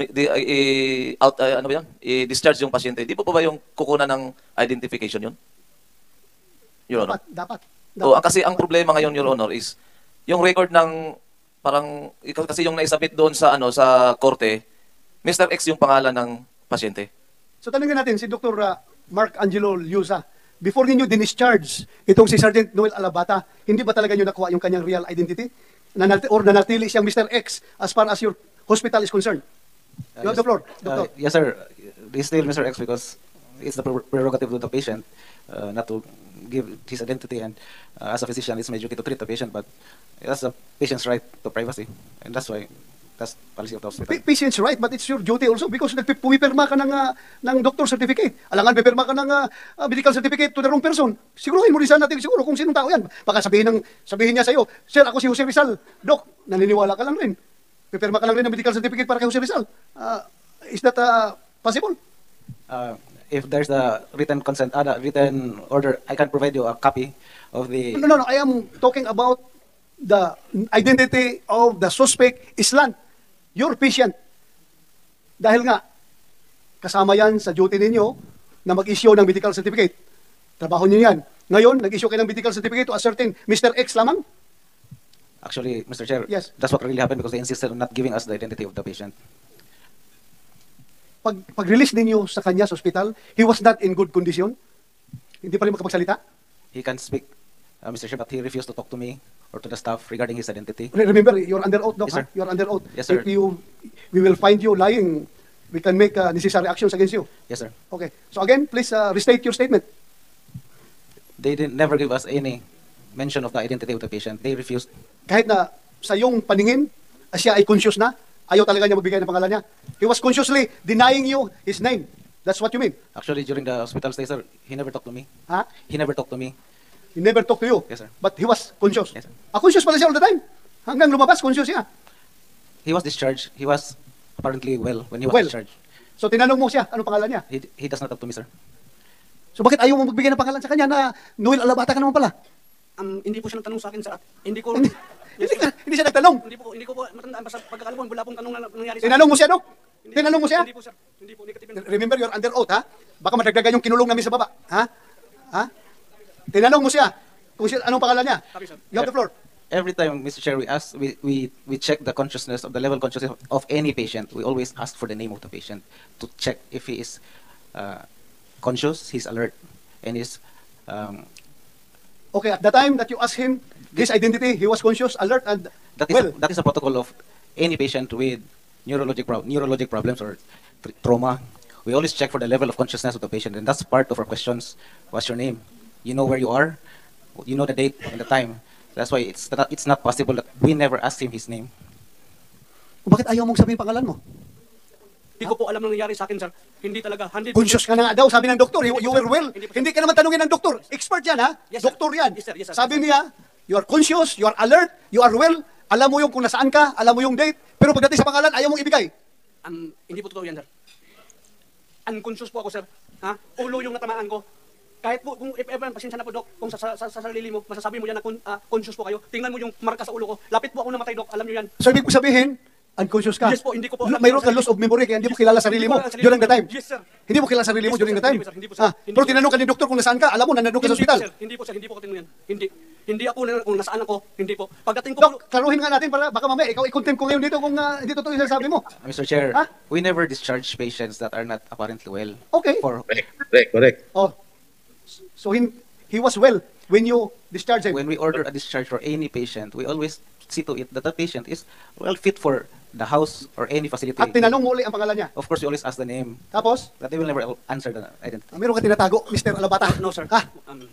Speaker 12: i-discharge yung pasyente, di po ba yung kukunan ng identification yun? Your Honor?
Speaker 1: Dapat.
Speaker 12: Kasi ang problema ngayon, Your Honor, is yung record ng parang, kasi yung naisabit doon sa korte, Mr. X yung pangalan ng pasyente.
Speaker 1: So tanungin natin si Dr. Mark Angelo Liuza, before ninyo discharge itong si Sergeant Noel Alabata, hindi ba talaga nyo nakuha yung kanyang real identity? Or nanatili siyang Mr. X as far as your hospital is concerned? You have the floor, Doctor.
Speaker 13: Yes, sir. He's still Mr. X because it's the prerogative of the patient not to give his identity, and as a physician, it's my duty to treat the patient, but that's the patient's right to privacy, and that's why that's policy of the hospital.
Speaker 1: Patient's right, but it's your duty also because pumipirma ka ng doctor certificate. Alangan, pipirma ka ng medical certificate to the wrong person. Siguruhin mo rin sana natin siguro kung sinong tao yan. Baka sabihin niya sa iyo, Sir, ako si Jose Rizal. Doc, naniniwala ka lang rin. Pipirma ka lang rin ng medical certificate para kay Jose Rizal. Is that possible?
Speaker 13: If there's a written consent, written order, I can provide you a copy of the...
Speaker 1: No. I am talking about the identity of the suspect, Islan, your patient. Dahil nga, kasama yan sa duty ninyo na mag-issue ng medical certificate. Trabaho niyo yan. Ngayon, nag-issue kayo ng medical certificate to a certain Mr. X lamang?
Speaker 13: Actually, Mr. Chair,
Speaker 1: yes.
Speaker 13: That's what really happened because they insisted on not giving us the identity of the patient.
Speaker 1: Pag-release ninyo sa kanya sa hospital, he was not in good condition? Hindi pa rin makapagsalita?
Speaker 13: He can speak, Mr. Chair, but he refused to talk to me or to the staff regarding his identity.
Speaker 1: Remember, you're under oath, Doc.
Speaker 13: Yes, sir.
Speaker 1: You're under oath.
Speaker 13: Yes, sir.
Speaker 1: If we will find you lying, we can make necessary actions against you.
Speaker 13: Yes, sir.
Speaker 1: Okay. So again, please restate your statement.
Speaker 13: They never give us any mention of the identity of the patient. They refused.
Speaker 1: Kahit na sa iyong paningin, siya ay conscious na, ayaw talaga niya magbigay ng pangalan niya. He was consciously denying you his name. That's what you mean?
Speaker 13: Actually, during the hospital stay, sir, he never talked to me.
Speaker 1: Ha?
Speaker 13: He never talked to me.
Speaker 1: He never talked to you?
Speaker 13: Yes, sir.
Speaker 1: But he was conscious?
Speaker 13: Yes, sir.
Speaker 1: Conscious pala siya all the time? Hanggang lumabas, conscious siya?
Speaker 13: He was discharged. He was apparently well when he was discharged.
Speaker 1: So tinanong mo siya, anong pangalan niya?
Speaker 13: He does not talk to me, sir.
Speaker 1: So bakit ayaw mo magbigay ng pangalan sa kanya na Noel Alabata ka naman pala?
Speaker 6: Hindi po siya nagtanong sa akin sa hindi ko
Speaker 1: hindi siya nagtanong.
Speaker 6: Hindi ko po matandaan basta pagkakala ko wala pong tanong na nangyari sa
Speaker 1: Tinanong mo siya, Dok? Tinanong mo siya?
Speaker 6: Hindi po, sir. Hindi po negative.
Speaker 1: Remember, you're under oath, ha? Baka madagdagan yung kinulong namin sa baba, ha? Ha? Tinanong mo siya kung anong pangalan niya. You have the floor.
Speaker 13: Every time, Mr. Chair, we check the consciousness of the level of consciousness of any patient. We always ask for the name of the patient to check if he is conscious, he's alert, and is.
Speaker 1: Okay, at the time that you ask him his identity, he was conscious, alert, and
Speaker 13: that is a protocol of any patient with neurologic problems or trauma. We always check for the level of consciousness of the patient, and that's part of our questions. What's your name? You know where you are. You know the date and the time That's why it's not possible that we never asked him his name.
Speaker 1: Bakit ayaw mong sabihin pangalan mo?
Speaker 6: Hindi ko po alam ang nangyari sa akin, sir. Hindi talaga. 100%.
Speaker 1: Conscious ka na nga daw, sabi ng doktor, you were well. Hindi ka naman tanungin ng doktor. Expert yan, ha?
Speaker 6: Yes, sir.
Speaker 1: Doktor yan.
Speaker 6: Yes, sir. Yes, sir.
Speaker 1: Sabi niya, you are conscious, you are alert, you are well, alam mo yung kung nasaan ka, alam mo yung date, pero pagdating sa pangalan, ayaw mong ibigay.
Speaker 6: Hindi po totoo yan, sir. Unconscious po ako, sir. Ha? Ulo yung natamaan ko. Kahit po, kung if ever, pasensya na po, Dok, kung sa sarili mo, masasabi mo yan na conscious po kayo, tingnan mo yung marka sa ulo ko. Lapit po ako namatay, Dok. Alam nyo yan.
Speaker 1: So, ibig ko sabihin, unconscious ka.
Speaker 6: Yes po, hindi ko po.
Speaker 1: Mayroon ka loss of memory kaya hindi mo kilala sarili mo during the time.
Speaker 6: Yes, sir.
Speaker 1: Hindi mo kilala sarili mo during the time.
Speaker 6: Hindi po, sir.
Speaker 1: Pero tinanong ka ni doktor kung nasaan ka, alam mo na nandun ka sa ospital.
Speaker 6: Hindi po, sir. Hindi po ako tinanong yan. Hindi ako kung nasaan ako. Hindi po. Pagdating ko
Speaker 1: Dok, klaruhin nga natin para baka mamaya ikaw i-contempt ko ngayon dito kung hindi totoo yung sinasabi mo.
Speaker 13: Mr. Chair, we never discharge patients that are not apparently well.
Speaker 1: Okay.
Speaker 3: Correct.
Speaker 1: Oh. So he was well when you discharged him.
Speaker 13: When we order a discharge for any patient, we always see to it that the patient is well fit for the house or any facility.
Speaker 1: At tinanong mo uli ang pangalan niya.
Speaker 13: Of course, we always ask the name.
Speaker 1: Tapos?
Speaker 13: That they will never answer the identity.
Speaker 1: Meron ka tinatago, Mr. Alabata?
Speaker 6: No, sir.
Speaker 1: Ha?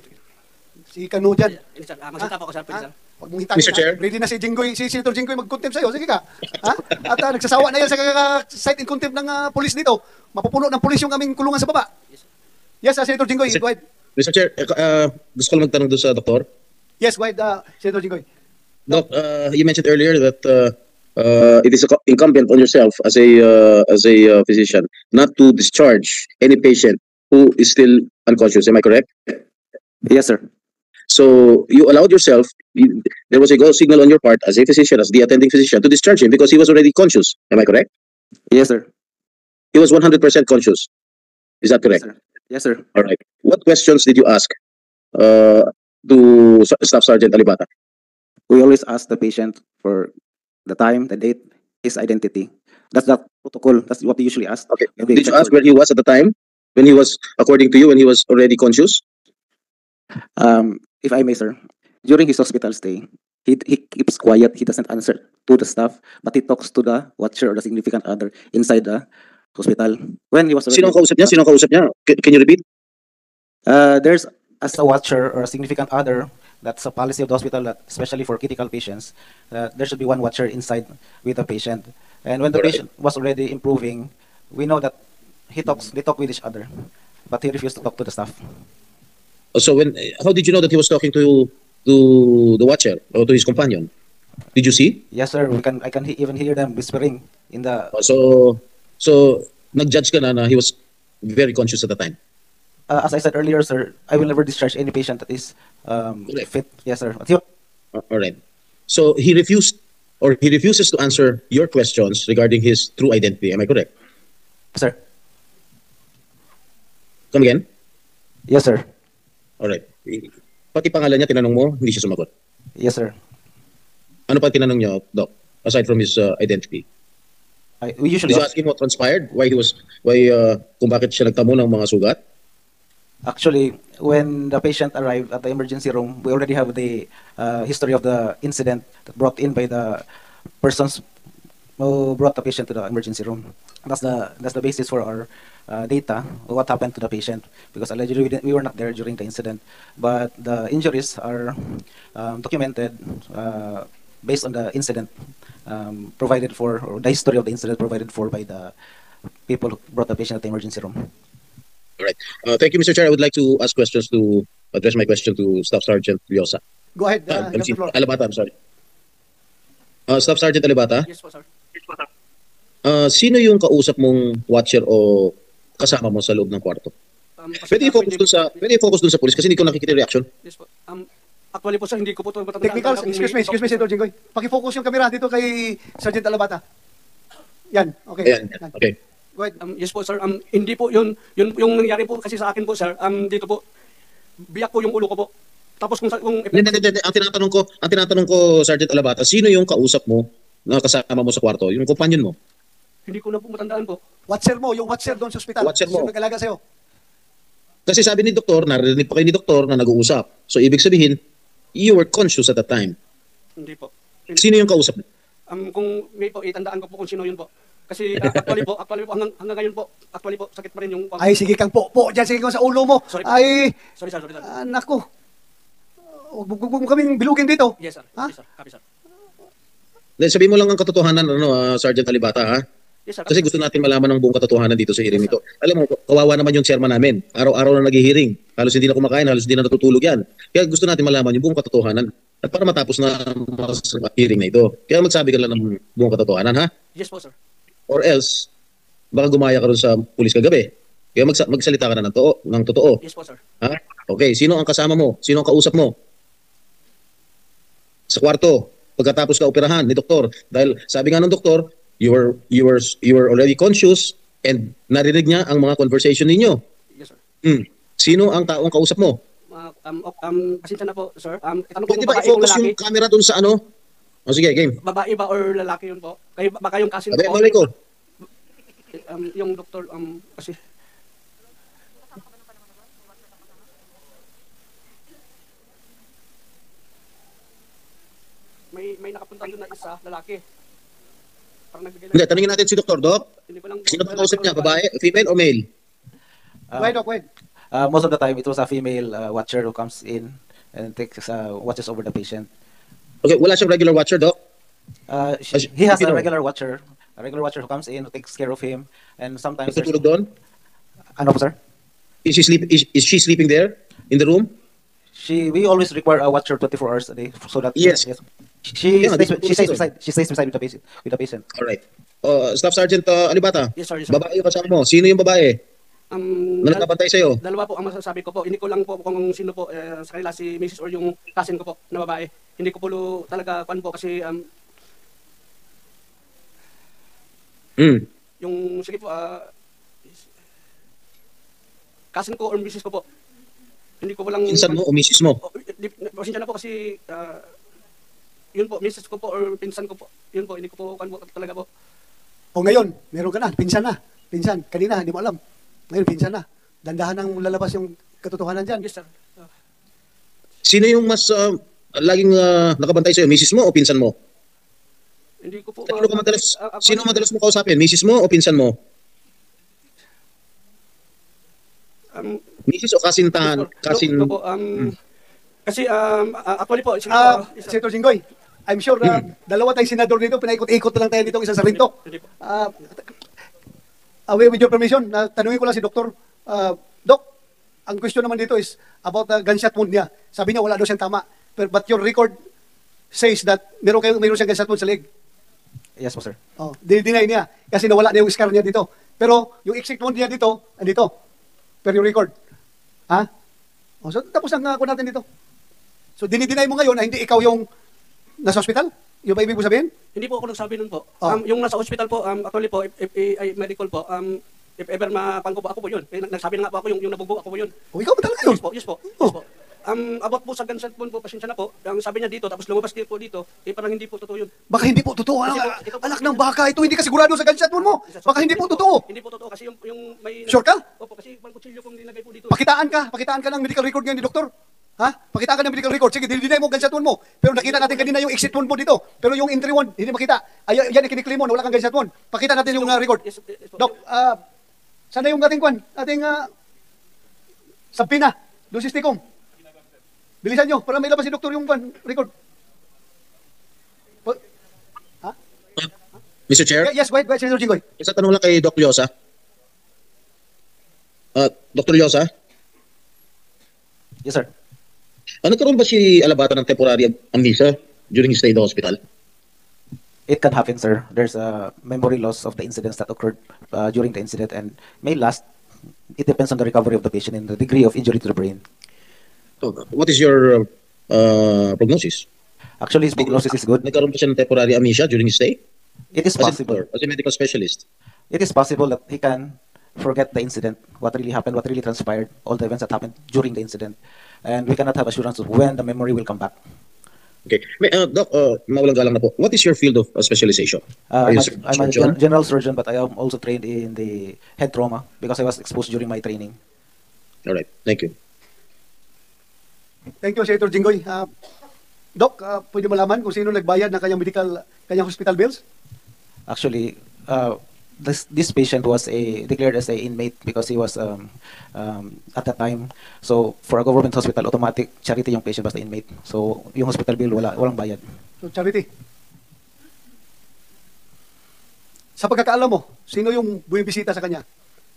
Speaker 1: Si Kano dyan.
Speaker 6: Magsalita po ako, sir. Pwede, sir.
Speaker 1: Huwag mong hitangin,
Speaker 3: Mr. Chair?
Speaker 1: Ready na si Senator Jinggoy mag-contempt sa'yo. Sige ka. Ha? At nagsasawa na yan sa site in contempt ng polis dito. Mapupuno ng polis yung aming kulungan sa baba. Yes, Senator Jinggoy, go ahead.
Speaker 3: Mr. Chair, gusto ko lang magtanong doon sa doktor.
Speaker 1: Yes, go ahead, Senator Jinggoy.
Speaker 3: Doc, you mentioned earlier that it is incumbent on yourself as a physician not to discharge any patient who is still unconscious. Am I correct?
Speaker 13: Yes, sir.
Speaker 3: So you allowed yourself. There was a go signal on your part as a physician, as the attending physician, to discharge him because he was already conscious. Am I correct?
Speaker 13: Yes, sir.
Speaker 3: He was 100% conscious. Is that correct?
Speaker 13: Yes, sir.
Speaker 3: All right. What questions did you ask to Staff Sergeant Alibata?
Speaker 13: We always ask the patient for the time, the date, his identity. That's the protocol. That's what we usually ask.
Speaker 3: Okay. Did you ask where he was at the time? When he was, according to you, when he was already conscious?
Speaker 13: If I may, sir, during his hospital stay, he keeps quiet. He doesn't answer to the staff, but he talks to the watcher or the significant other inside the hospital. When he was already...
Speaker 3: Sino ang kausap niya? Can you repeat?
Speaker 13: There's as a watcher or a significant other. That's a policy of the hospital, that especially for critical patients, there should be one watcher inside with the patient. And when the patient was already improving, we know that they talk with each other, but he refused to talk to the staff.
Speaker 3: So how did you know that he was talking to the watcher or to his companion? Did you see?
Speaker 13: Yes, sir. I can even hear them whispering in the.
Speaker 3: So nag-judge ka na he was very conscious at the time.
Speaker 13: As I said earlier, sir, I will never discharge any patient that is fit. Yes, sir.
Speaker 3: All right. So he refuses to answer your questions regarding his true identity. Am I correct?
Speaker 13: Sir.
Speaker 3: Come again?
Speaker 13: Yes, sir.
Speaker 3: All right. Pati pangalan niya, tinanong mo, hindi siya sumagot.
Speaker 13: Yes, sir.
Speaker 3: Ano pa tinanong niyo, Doc, aside from his identity?
Speaker 13: We usually
Speaker 3: Did you ask him what transpired? Kung bakit siya nagtamo ng mga sugat?
Speaker 13: Actually, when the patient arrived at the emergency room, we already have the history of the incident brought in by the persons who brought the patient to the emergency room. That's the basis for our data of what happened to the patient, because allegedly we were not there during the incident, but the injuries are documented based on the incident provided for, or the history of the incident provided for by the people who brought the patient at the emergency room.
Speaker 3: All right. Thank you, Mr. Chair. I would like to ask questions to address my question to Staff Sergeant Viosa.
Speaker 1: Go ahead.
Speaker 3: Alibata, I'm sorry. Staff Sergeant Alibata?
Speaker 6: Yes po, sir.
Speaker 3: Sino yung kausap mong watcher o kasama mo sa loob ng kwarto? Pwede i-focus dun sa police kasi hindi ko nakikita yung reaction.
Speaker 6: Yes po. Actually po, sir, hindi ko po ito matatandaan.
Speaker 1: Technical, excuse me, Senator Jinggoy. Pakifocus yung camera dito kay Sergeant Alabata. Yan, okay.
Speaker 3: Ayan. Okay.
Speaker 6: Go ahead. Yes po, sir. Hindi po yun yung nangyari po kasi sa akin po, sir. Dito po, biyak po yung ulo ko po. Tapos kung
Speaker 3: Hindi. Ang tinatanong ko, Sergeant Alabata, sino yung kausap mo na kasama mo sa kwarto? Yung companion mo?
Speaker 6: Hindi ko na po matandaan po.
Speaker 1: Watcher mo, yung watcher doon sa ospital.
Speaker 3: Watcher mo.
Speaker 1: Sino nag-alaga sa'yo?
Speaker 3: Kasi sabi ni doktor, narinig pa kayo ni doktor na nag-uusap. So ibig sabihin, you were conscious at the time.
Speaker 6: Hindi po.
Speaker 3: Sino yung kausap mo?
Speaker 6: Kung may po, itandaan ko po kung sino yun po. Kasi actually po hanggang ngayon po, actually po, sakit pa rin yung...
Speaker 1: Ay, sige kang po, dyan, sige kang sa ulo mo.
Speaker 6: Sorry.
Speaker 1: Ay,
Speaker 6: sorry sir.
Speaker 1: nako. Huwag mo kaming bilugin dito.
Speaker 6: Yes, sir.
Speaker 1: Ha?
Speaker 6: Yes, sir. Copy, sir.
Speaker 3: Then sabihin mo lang ang katotohanan, Sergeant Alibata, ha?
Speaker 6: Yes, sir.
Speaker 3: Kasi gusto natin malaman ng buong katotohanan dito sa hearing ito. Alam mo, kawawa naman yung chairman namin. Araw-araw na nag-hearing. Halos hindi na kumakain, halos hindi na natutulog yan. Kaya gusto natin malaman yung buong katotohanan. At para matapos na ang hearing na ito. Kaya magsabi ka lang ng buong katotohanan, ha?
Speaker 6: Yes po, sir.
Speaker 3: Or else, baka gumaya ka rin sa pulis kagabi. Kaya magsalita ka na ng totoo.
Speaker 6: Yes po, sir.
Speaker 3: Ha? Okay, sino ang kasama mo? Sino ang kausap mo? Sa kwarto, pagkatapos ka operahan ni doktor. Dahil sabi nga ng doktor, you were already conscious and narinig niya ang mga conversation ninyo.
Speaker 6: Yes, sir.
Speaker 3: Sino ang taong kausap mo?
Speaker 6: Pasensya na po, sir. Tanong
Speaker 3: Pwede
Speaker 6: kung
Speaker 3: ba
Speaker 6: babae o
Speaker 3: i-focus
Speaker 6: lalaki?
Speaker 3: yung camera dun sa ano? O sige, game.
Speaker 6: Babae ba or lalaki yun po? Kayo, baka yung kasin
Speaker 3: Sabi,
Speaker 6: po.
Speaker 3: malay ko.
Speaker 6: Yung doktor, kasi... May nakapunta doon na isa, lalaki. Parang nagbigay lang.
Speaker 3: Hindi, tanungin natin si Dr. Doc.
Speaker 6: Hindi ko lang
Speaker 3: Sino ba kausap niya? Babae, female o male?
Speaker 1: Wait.
Speaker 13: Most of the time, it was a female watcher who comes in and watches over the patient.
Speaker 3: Okay, wala siyang regular watcher, Doc?
Speaker 13: He has a
Speaker 3: Sino?
Speaker 13: regular watcher who comes in, who takes care of him, and sometimes...
Speaker 3: Natutulog doon?
Speaker 13: Ano po, sir?
Speaker 3: Is she sleeping there in the room?
Speaker 13: We always require a watcher 24 hours a day so that
Speaker 3: Yes.
Speaker 13: She
Speaker 3: Yeah,
Speaker 13: stays beside the patient.
Speaker 3: All right. Staff Sergeant Alibata.
Speaker 6: Yes, sir. Yes, sir.
Speaker 3: Babae yung kasama mo. Sino yung babae? Na nakabantay sa'yo?
Speaker 6: Dalawa po ang masasabi ko po. Hindi ko lang po kung sino po sa kanila, si Mrs. or yung cousin ko po na babae. Hindi ko po talaga kuan po kasi yung sige po cousin ko or Mrs. ko po. Hindi ko po lang...
Speaker 3: Pinsan mo o misis mo?
Speaker 6: Pasensya na po kasi yun po, Mrs. ko po or pinsan ko po. Yun po, hindi ko po kuan po talaga po.
Speaker 1: O ngayon, meron ka na, pinsan na. Pinsan, kanina, hindi mo alam. Ngayon, pinsan na. Dandahan nang lalabas yung katotohanan dyan.
Speaker 6: Yes, sir.
Speaker 3: Sino yung mas laging nakabantay sa'yo? Misis mo o pinsan mo?
Speaker 6: Hindi ko po...
Speaker 3: Sino madalas mo kausapin? Misis mo o pinsan mo? Misis o kasintahan? Kasin...
Speaker 6: po, kasi actually po...
Speaker 1: Senator Jinggoy, I'm sure dalawa tayong senador dito, pinaikot-ikot lang tayo dito, isa sa rinto. With your permission, tanungin ko lang si Doktor. Doc, ang question naman dito is about the gunshot wound niya. Sabi niya wala daw siyang tama. But your record says that meron siyang gunshot wound sa leg.
Speaker 13: Yes po, sir.
Speaker 1: Deny niya kasi nawala na yung scar niya dito. Pero yung exit wound niya dito, andito. Per your record. Ha? So tapos ang ako natin dito. So dinideny mo ngayon na hindi ikaw yung nasa hospital? Yung ba ibig mo sabihin?
Speaker 6: Hindi po ako nagsabi nun po. Yung nasa hospital po, actually po, if medical po, if ever mapangko po ako po yun. Nagsabi na nga po ako yung nabugbog ako po yun.
Speaker 1: Ikaw ba talaga yun?
Speaker 6: Yes po. About po sa gunshot wound po, pasensya na po. Ang sabi niya dito, tapos lumabas din po dito, parang hindi po totoo yun.
Speaker 1: Baka hindi po totoo. Anak ng baka, ito hindi ka sigurado sa gunshot wound mo. Baka hindi po totoo.
Speaker 6: Hindi po totoo kasi yung may...
Speaker 1: Sure ka?
Speaker 6: Opo, kasi pang kutsilyo pong nilagay po dito.
Speaker 1: Pakitaan ka ng medical record ngayon ni doktor. Ha? Pakitaan ka ng medical record. Sige, dinay mo gunshot wound mo. Pero nakita natin kanina yung exit wound mo dito. Pero yung entry wound, hindi makita. Yan ang kiniklim mo na wala kang gunshot wound. Pakita natin yung record. Dok, sana yung ating sabpina, doon si Sticom. Bilisan nyo, para may labas si doktor yung record. Ha?
Speaker 3: Mr. Chair?
Speaker 1: Yes, wait, Senator Jinggoy.
Speaker 3: Isa tanong lang kay Dr. Llosa. Dr. Llosa?
Speaker 13: Yes, sir.
Speaker 3: Nagkaroon ba si Alabata ng temporary amnesia during his stay in the hospital?
Speaker 13: It can happen, sir. There's a memory loss of the incidents that occurred during the incident and may last. It depends on the recovery of the patient and the degree of injury to the brain.
Speaker 3: So, what is your prognosis?
Speaker 13: Actually, his prognosis is good.
Speaker 3: Nagkaroon ba siya ng temporary amnesia during his stay?
Speaker 13: It is possible.
Speaker 3: As a medical specialist?
Speaker 13: It is possible that he can forget the incident, what really happened, what really transpired, all the events that happened during the incident. And we cannot have assurance of when the memory will come back.
Speaker 3: Okay. Doc, mawalang galang na po. What is your field of specialization?
Speaker 13: I'm a general surgeon, but I am also trained in the head trauma because I was exposed during my training.
Speaker 3: All right. Thank you.
Speaker 1: Thank you, Senator Jinggoy. Doc, pwede malaman kung sino nagbayad ng kanyang hospital bills?
Speaker 13: Actually, this patient was declared as a inmate because he was at that time. So for a government hospital, automatic charity yung patient basta inmate. So yung hospital bill walang bayad.
Speaker 1: So, charity. Sa pagkakaalam mo, sino yung bumibisita sa kanya?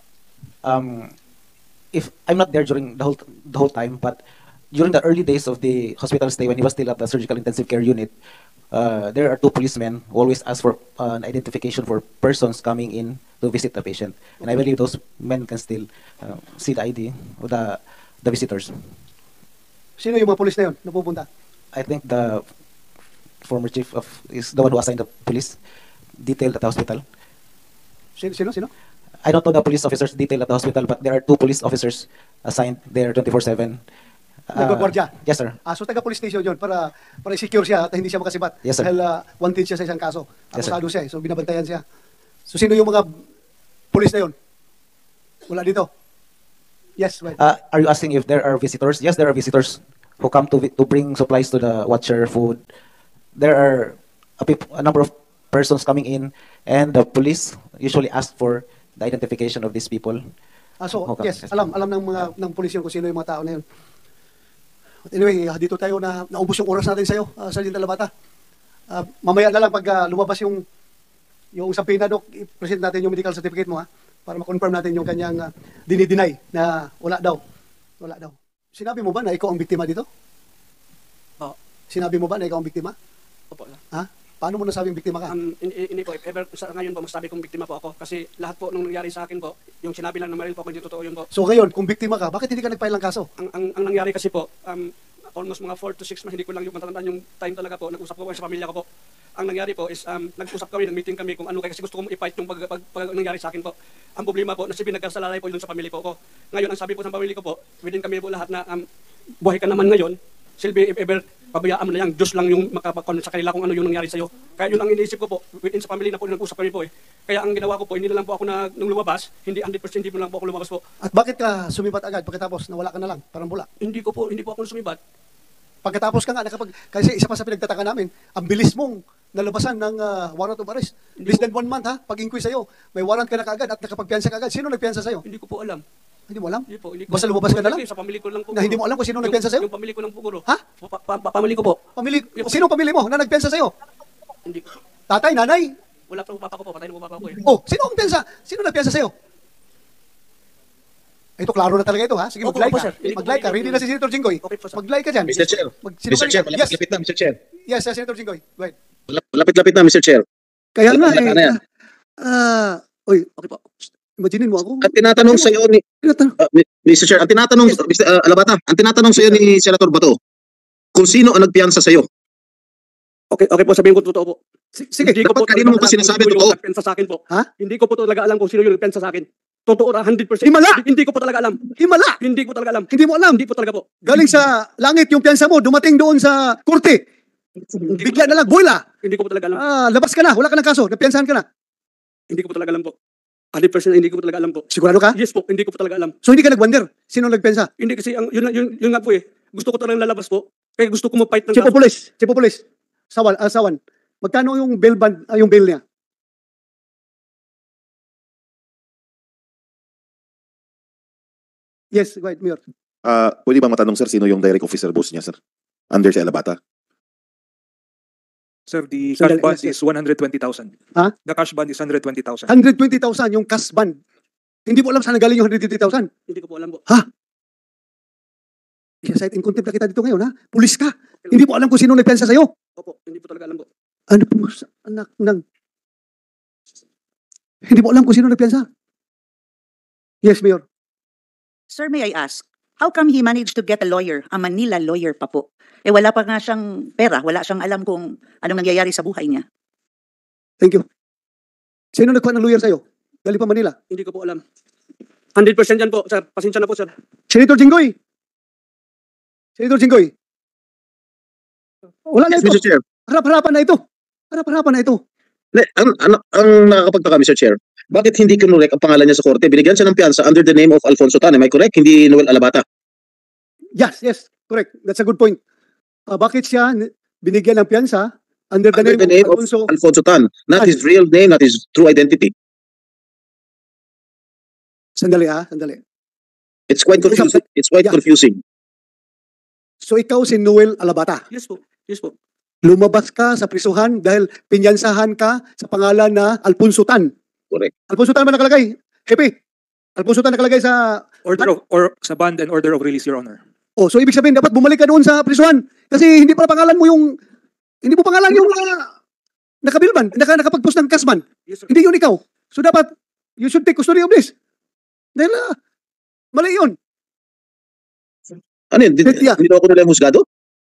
Speaker 13: If I'm not there during the whole time, but during the early days of the hospital stay when he was still at the surgical intensive care unit, there are 2 policemen who always ask for an identification for persons coming in to visit the patient, and I believe those men can still see the ID of the visitors.
Speaker 1: Sino yung mga pulis na yun na pupunta?
Speaker 13: I think the former chief is the one who assigned the police detail at the hospital.
Speaker 1: Sino?
Speaker 13: I don't know the police officers detail at the hospital, but there are 2 police officers assigned there 24/7.
Speaker 1: Nagwagwardya?
Speaker 13: Yes, sir.
Speaker 1: So taga-police station yun para i-secure siya at hindi siya makasibat.
Speaker 13: Yes, sir.
Speaker 1: Dahil wanted siya sa isang kaso.
Speaker 13: Yes, sir.
Speaker 1: Akusado siya so binabantayan siya. So sino yung mga police na yun? Wala dito? Yes, right.
Speaker 13: Are you asking if there are visitors? Yes, there are visitors who come to bring supplies to the watcher, food. There are a number of persons coming in, and the police usually ask for the identification of these people.
Speaker 1: So, yes, alam ng pulis yun kung sino yung mga tao na yun. But anyway, dito tayo na naubos yung oras natin sa'yo, Sergeant Alabata. Mamaya na lang pag lumabas yung sampina, Dok, i-present natin yung medical certificate mo, para ma-confirm natin yung kanyang dinideny na wala daw. Sinabi mo ba na ikaw ang biktima dito?
Speaker 6: Oo.
Speaker 1: Sinabi mo ba na ikaw ang biktima?
Speaker 6: Opo.
Speaker 1: Paano mo nasabing biktima ka?
Speaker 6: Hindi po, if ever sa ngayon po, masabi kong biktima po ako. Kasi lahat po nung nangyari sa akin po, yung sinabi lang na Maril po, hindi totoo yun po.
Speaker 1: So ngayon, kung biktima ka, bakit hindi ka nag-file ng kaso?
Speaker 6: Ang nangyari kasi po, almost mga 4 to 6 months, hindi ko lang yung matatandaan yung time talaga po. Nag-usap ko sa pamilya ko po. Ang nangyari po is, nag-usap kami, nag-meeting kami kung ano, kasi gusto ko i-fight yung pag nangyari sa akin po. Ang problema po, nasibin nagkasalalay po yun sa pamilya po ko. Ngayon, ang sabi po sa pamilya ko po, within kami po lahat na, buhay ka naman ngayon, Silbi, if ever, pabayaan mo na yan, Diyos lang yung makapakon sa kanila kung ano yung nangyari sa'yo. Kaya yun ang iniisip ko po, within sa family na po, nag-usap kami po Kaya ang ginawa ko po, hindi na lang po ako nung lumabas, hindi 100% hindi mo lang po ako lumabas po.
Speaker 1: At bakit ka sumibat agad pagkatapos nawala ka na lang, parang bula?
Speaker 6: Hindi po ako sumibat.
Speaker 1: Pagkatapos ka nga, kasi isa pa sa pinagtataka namin, ang bilis mong nalabasan ng warrant of arrest. Less than 1 month pag-inquire sa'yo, may warrant ka na kaagad at nakapagpiansa ka agad. Sino nagpiansa sa'yo?
Speaker 6: Hindi ko po alam.
Speaker 1: Hindi mo alam?
Speaker 6: Hindi po.
Speaker 1: Basta lumabas ka na lang?
Speaker 6: Sa pamilya ko lang po.
Speaker 1: Na hindi mo alam kung sino nagpiansa sa'yo?
Speaker 6: Yung pamilya ko lang po, Guro.
Speaker 1: Ha?
Speaker 6: Pamilya ko po.
Speaker 1: Sino pamilya mo na nagpiansa sa'yo?
Speaker 6: Hindi ko.
Speaker 1: Tatay, nanay?
Speaker 6: Wala pa po papa ko po. Patay na po papa ko
Speaker 1: Sino ang piansa? Sino nagpiansa sa'yo? Ito, klaro na talaga ito, ha? Sige, mag-like ka. Mag-like ka. Ready na si Senator Jinggoy. Mag-like ka dyan.
Speaker 3: Mr. Chair, malapit-lapit na, Mr. Chair.
Speaker 1: Yes, Senator Jinggoy. Go ahead.
Speaker 3: Malapit-lapit na, Mr. Chair.
Speaker 1: Kaya nga, okay po. Imaginin mo ako.
Speaker 3: At tinatanong sa iyo ni Mr. Chair, ang tinatanong Alabata, ang tinatanong sa iyo ni Senator Bato, kung sino ang nagpiansa sa iyo.
Speaker 6: Okay po, sabihin ko totoo po.
Speaker 1: Sige,
Speaker 6: hindi ko po
Speaker 3: kanino mo pa sinasabi totoo?
Speaker 6: Nagpiansa sa akin po.
Speaker 1: Ha?
Speaker 6: Hindi ko po talaga alam kung sino yung nagpiansa sa akin. Totoo na 100%.
Speaker 1: Himala!
Speaker 6: Hindi ko po talaga alam.
Speaker 1: Himala!
Speaker 6: Hindi ko talaga alam.
Speaker 1: Hindi mo alam.
Speaker 6: Hindi po talaga po.
Speaker 1: Galing sa langit yung piansa mo, dumating doon sa korte. Bigla na lang, boila.
Speaker 6: Hindi ko po talaga alam.
Speaker 1: Labas ka na, wala ka ng kaso, napiansahan ka na.
Speaker 6: Hindi ko po talaga alam po. 100% hindi ko po talaga alam po.
Speaker 1: Sigurado ka?
Speaker 6: Yes po, hindi ko po talaga alam.
Speaker 1: So hindi ka nag-wonder? Sino nagpiansa?
Speaker 6: Hindi kasi, yun nga po Gusto ko talagang lalabas po. Kaya gusto ko ma-fight ng
Speaker 1: Chief of Police. Sawan. Magkano yung bail band, yung bail niya? Yes, go ahead, Mayor.
Speaker 11: Pwede bang matanong, sir, sino yung direct officer boss niya, sir? Under si Alabata?
Speaker 2: Sir, the cash bond is 120,000.
Speaker 1: Ha?
Speaker 2: The cash bond is 120,000.
Speaker 1: 120,000 yung cash bond. Hindi mo alam saan nagaling yung 120,000?
Speaker 6: Hindi ko po alam po.
Speaker 1: Ha? Site in contempt na kita dito ngayon, ha? Pulis ka. Hindi mo alam kung sino nagpiansa sa'yo.
Speaker 6: Opo, hindi po talaga alam po.
Speaker 1: Ano po, anak ng... Hindi mo alam kung sino nagpiansa. Yes, Mayor.
Speaker 10: Sir, may I ask, how come he managed to get a lawyer, a Manila lawyer pa po? Wala pa nga siyang pera, wala siyang alam kung anong nangyayari sa buhay niya.
Speaker 1: Thank you. Sino nagkuha ng lawyer sa'yo? Galing pa Manila?
Speaker 6: Hindi ko po alam. 100% yan po, sir. Pasensya na po, sir.
Speaker 1: Senator Jinggoy! Wala na
Speaker 3: Yes,
Speaker 1: ito.
Speaker 3: Mr. Chair.
Speaker 1: Harap-harapan na ito. Harap-harapan na ito.
Speaker 3: Ang nakakapagtaka, Mr. Chair, bakit hindi kinurek ang pangalan niya sa korte? Binigyan siya ng piyansa under the name of Alfonso Tan. Am I correct? Hindi Noel Alabata.
Speaker 1: Yes, correct. That's a good point. Bakit siya binigyan ng piyansa under the name of
Speaker 3: Alfonso Tan? Not his real name, not his true identity.
Speaker 1: Sandali sandali.
Speaker 3: It's quite confusing. It's quite confusing.
Speaker 1: So ikaw si Noel Alabata.
Speaker 6: Yes po. Yes po.
Speaker 1: Lumabas ka sa prisuhan dahil pinyansahan ka sa pangalan na Alfonso Tan.
Speaker 3: Correct.
Speaker 1: Alfonso Tan ba nakalagay? Happy. Alfonso Tan nakalagay sa
Speaker 2: Order of, or sa bond and order of release, Your Honor.
Speaker 1: Oh, so ibig sabihin dapat bumalik ka doon sa prisuhan kasi hindi pa pangalan mo yung nakabilban, nakapag-post ng kasman.
Speaker 6: Yes, sir.
Speaker 1: Hindi yun ikaw. So dapat you should take custody of this. Dahil mali yun.
Speaker 3: Ano yun? Hindi ako nila husgado?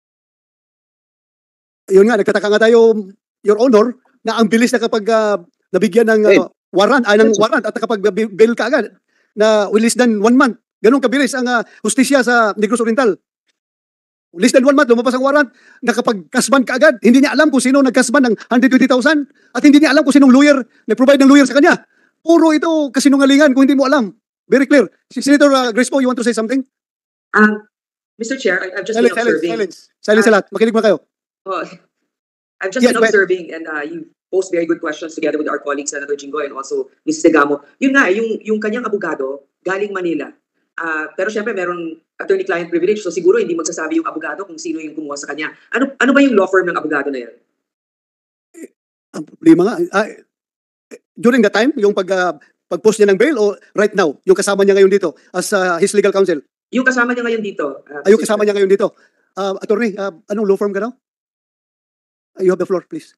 Speaker 1: Yun nga, nagtataka nga tayo, Your Honor, na ang bilis na kapag nabigyan ng warrant at nakapag-bail ka agad na less than 1 month. Ganun kabilis ang hustisya sa Negros Oriental. Less than 1 month, lumabas ang warrant, nakapag-kasban ka agad. Hindi niya alam kung sino nag-kasban ng 120,000 at hindi niya alam kung sinong lawyer, nag-provide ng lawyer sa kanya. Puro ito kasinungalingan kung hindi mo alam. Very clear. Senator Grace Po, you want to say something?
Speaker 14: Mr. Chair, I've just been observing.
Speaker 1: Silence sa lahat. Makinig mo kayo.
Speaker 14: I've just been observing and you posed very good questions together with our colleague Senator Jinggoy and also Mrs. Degamo. Yun nga, yung kanyang abogado galing Manila. Pero syempre meron attorney-client privilege so siguro hindi magsasabi yung abogado kung sino yung kumuha sa kanya. Ano ba yung law firm ng abogado na yan?
Speaker 1: Ang problema nga, during the time, yung pag-post niya ng bail o right now, yung kasama niya ngayon dito as his legal counsel?
Speaker 14: Yung kasama niya ngayon dito.
Speaker 1: Yung kasama niya ngayon dito. Attorney, anong law firm ka daw? You have the floor, please.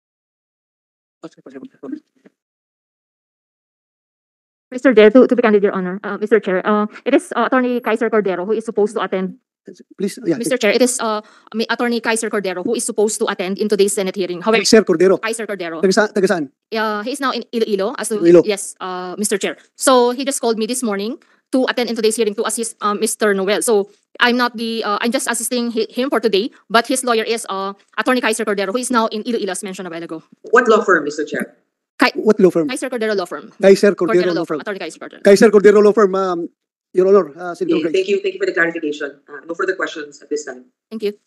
Speaker 9: Mr. Chair, to be candid, Your Honor, Mr. Chair, it is Attorney Kaiser Cordero who is supposed to attend.
Speaker 1: Please,
Speaker 9: Mr. Chair, it is Attorney Kaiser Cordero who is supposed to attend in today's Senate hearing. However,
Speaker 1: Kaiser Cordero.
Speaker 9: Kaiser Cordero.
Speaker 1: Taga saan?
Speaker 9: He is now in Iloilo.
Speaker 1: Iloilo.
Speaker 9: Yes, Mr. Chair. So he just called me this morning to attend in today's hearing to assist Mr. Noel. So I'm just assisting him for today, but his lawyer is Attorney Kaiser Cordero, who is now in Iloilo, as mentioned a while ago.
Speaker 14: What law firm, Mr. Chair?
Speaker 1: What law firm?
Speaker 9: Kaiser Cordero Law Firm.
Speaker 1: Kaiser Cordero Law Firm.
Speaker 9: Attorney Kaiser Cordero.
Speaker 1: Kaiser Cordero Law Firm, Your Honor, Senator Grace.
Speaker 14: Thank you for the clarification. No further questions at this time.
Speaker 9: Thank you.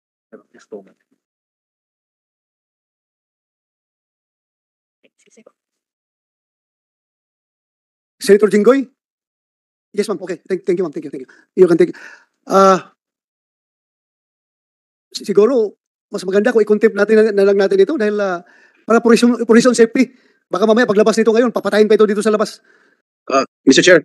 Speaker 1: Senator Jinggoy? Yes, ma'am. Okay. Thank you, ma'am. Thank you. You can take. Siguro, mas maganda kung i-contempt natin na lang natin ito dahil para prison safety. Baka mamaya paglabas nito ngayon, papatayin pa ito dito sa labas.
Speaker 3: Mr. Chair,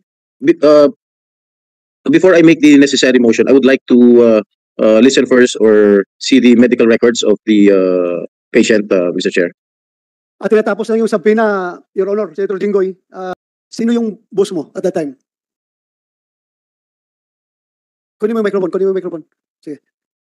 Speaker 3: before I make the necessary motion, I would like to listen first or see the medical records of the patient, Mr. Chair.
Speaker 1: At tinatapos na yung subpoena, Your Honor, Senator Jinggoy. Sino yung boss mo at that time? Kunin mo yung microphone. Sige.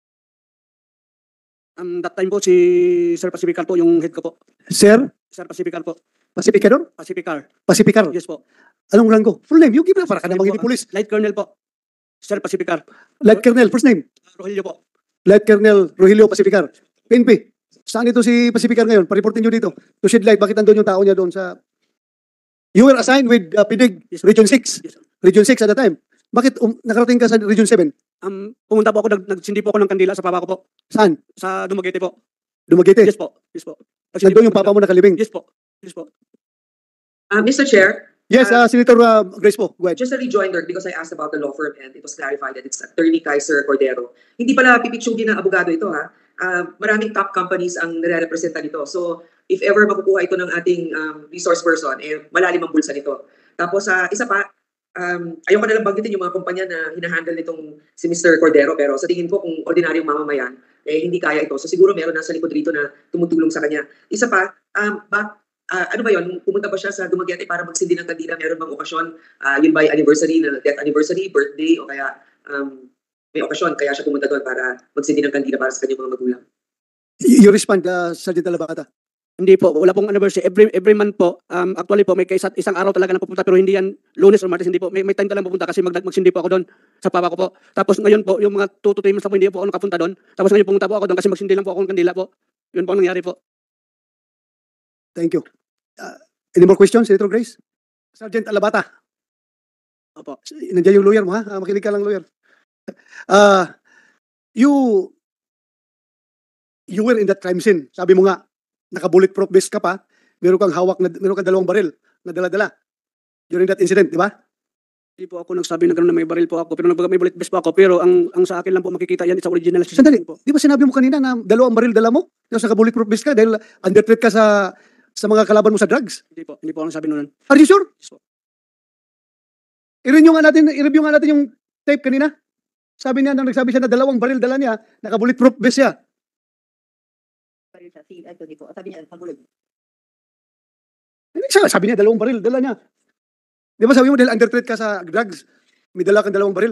Speaker 6: That time po si Sir Pacificar po yung head ko po.
Speaker 1: Sir
Speaker 6: Pacificar po.
Speaker 1: Pacificador? Pacificar.
Speaker 6: Yes po.
Speaker 1: Anong rango? Full name. Yung give na para ka namang hindi police.
Speaker 6: Light Colonel po. Sir Pacificar.
Speaker 1: Light Colonel, first name?
Speaker 6: Rogelio po.
Speaker 1: Light Colonel Rogelio Pacificar. PNP. Saan ito si Pacificar ngayon? Pa-reportin nyo dito. To shed light, bakit nandun yung tao niya doon sa... You were assigned with PIDIG,
Speaker 6: Yes,
Speaker 1: Region 6.
Speaker 6: Yes, sir.
Speaker 1: Region 6 at the time. Bakit nakarating ka sa Region 7?
Speaker 6: Pumunta po ako, nagsindi po ako ng kandila sa papa ko po.
Speaker 1: Saan?
Speaker 6: Sa Dumaguete po.
Speaker 1: Dumaguete?
Speaker 6: Yes po.
Speaker 1: Nandun yung papa mo nakalibing?
Speaker 6: Yes po.
Speaker 14: Mr. Chair,
Speaker 1: Yes, Senator Grace po. Go ahead.
Speaker 14: just a rejoinder because I asked about the law firm and it was clarified that it's Attorney Kaiser Cordero. Hindi pala pipitsugin ng abogado ito ha. Maraming top companies ang nire-representa nito. So if ever makukuha ito ng ating resource person, malalim ang bulsa nito. Tapos isa pa, ayoko na lang banggitin yung mga kumpanya na hinahandle nitong si Mr. Cordero pero sa tingin ko kung ordinaryong mamamayan, hindi kaya ito. So siguro meron nasa likod rito na tumutulong sa kanya. Isa pa, ano ba yun? Pumunta ba siya sa Dumaguete para magsindi ng kandila? Meron bang okasyon? Yun ba anniversary, death anniversary, birthday, o kaya may okasyon kaya siya pumunta doon para magsindi ng kandila para sa kanyang mga magulang?
Speaker 1: You respond, Sergeant Alabata.
Speaker 6: Hindi po, wala pong anniversary. Every month po, actually po, may isang araw talaga na pupunta pero hindi yan Lunes or Martes, hindi po. May time talagang pupunta kasi magsindi po ako doon sa papa ko po. Tapos ngayon po, yung mga 2 to 3 months na po, hindi po ako nakapunta doon. Tapos ngayon pumunta po ako doon kasi magsindi lang po ako ng kandila po. Yun po ang nangyari po.
Speaker 1: Thank you. Any more questions, Senator Grace? Sergeant Alabata.
Speaker 6: Opo.
Speaker 1: Nandiyan yung lawyer mo, ha? Makinig ka lang, lawyer. You were in that crime scene. Sabi mo nga, naka-bulletproof vest ka pa, meron kang hawak, meron kang 2 baril na dala-dala during that incident, di ba?
Speaker 6: Hindi po ako nagsabi na gano'n na may baril po ako, pero may bullet vest po ako, pero ang sa akin lang po makikita yan sa original.
Speaker 1: Sandali po. Di ba sinabi mo kanina na 2 baril dala mo? Tapos naka-bulletproof vest ka dahil under threat ka sa mga kalaban mo sa drugs?
Speaker 6: Hindi po ako nagsabi noon.
Speaker 1: Are you sure?
Speaker 6: Yes po.
Speaker 1: I-review nga natin yung tape kanina. Sabi niya, nang nagsabi siya na 2 baril dala niya, naka-bulletproof vest siya.
Speaker 5: Sabi niya, pagulog.
Speaker 1: Sabi niya, 2 baril dala niya. Di ba sabi mo dahil under threat ka sa drugs, may dala kang 2 baril?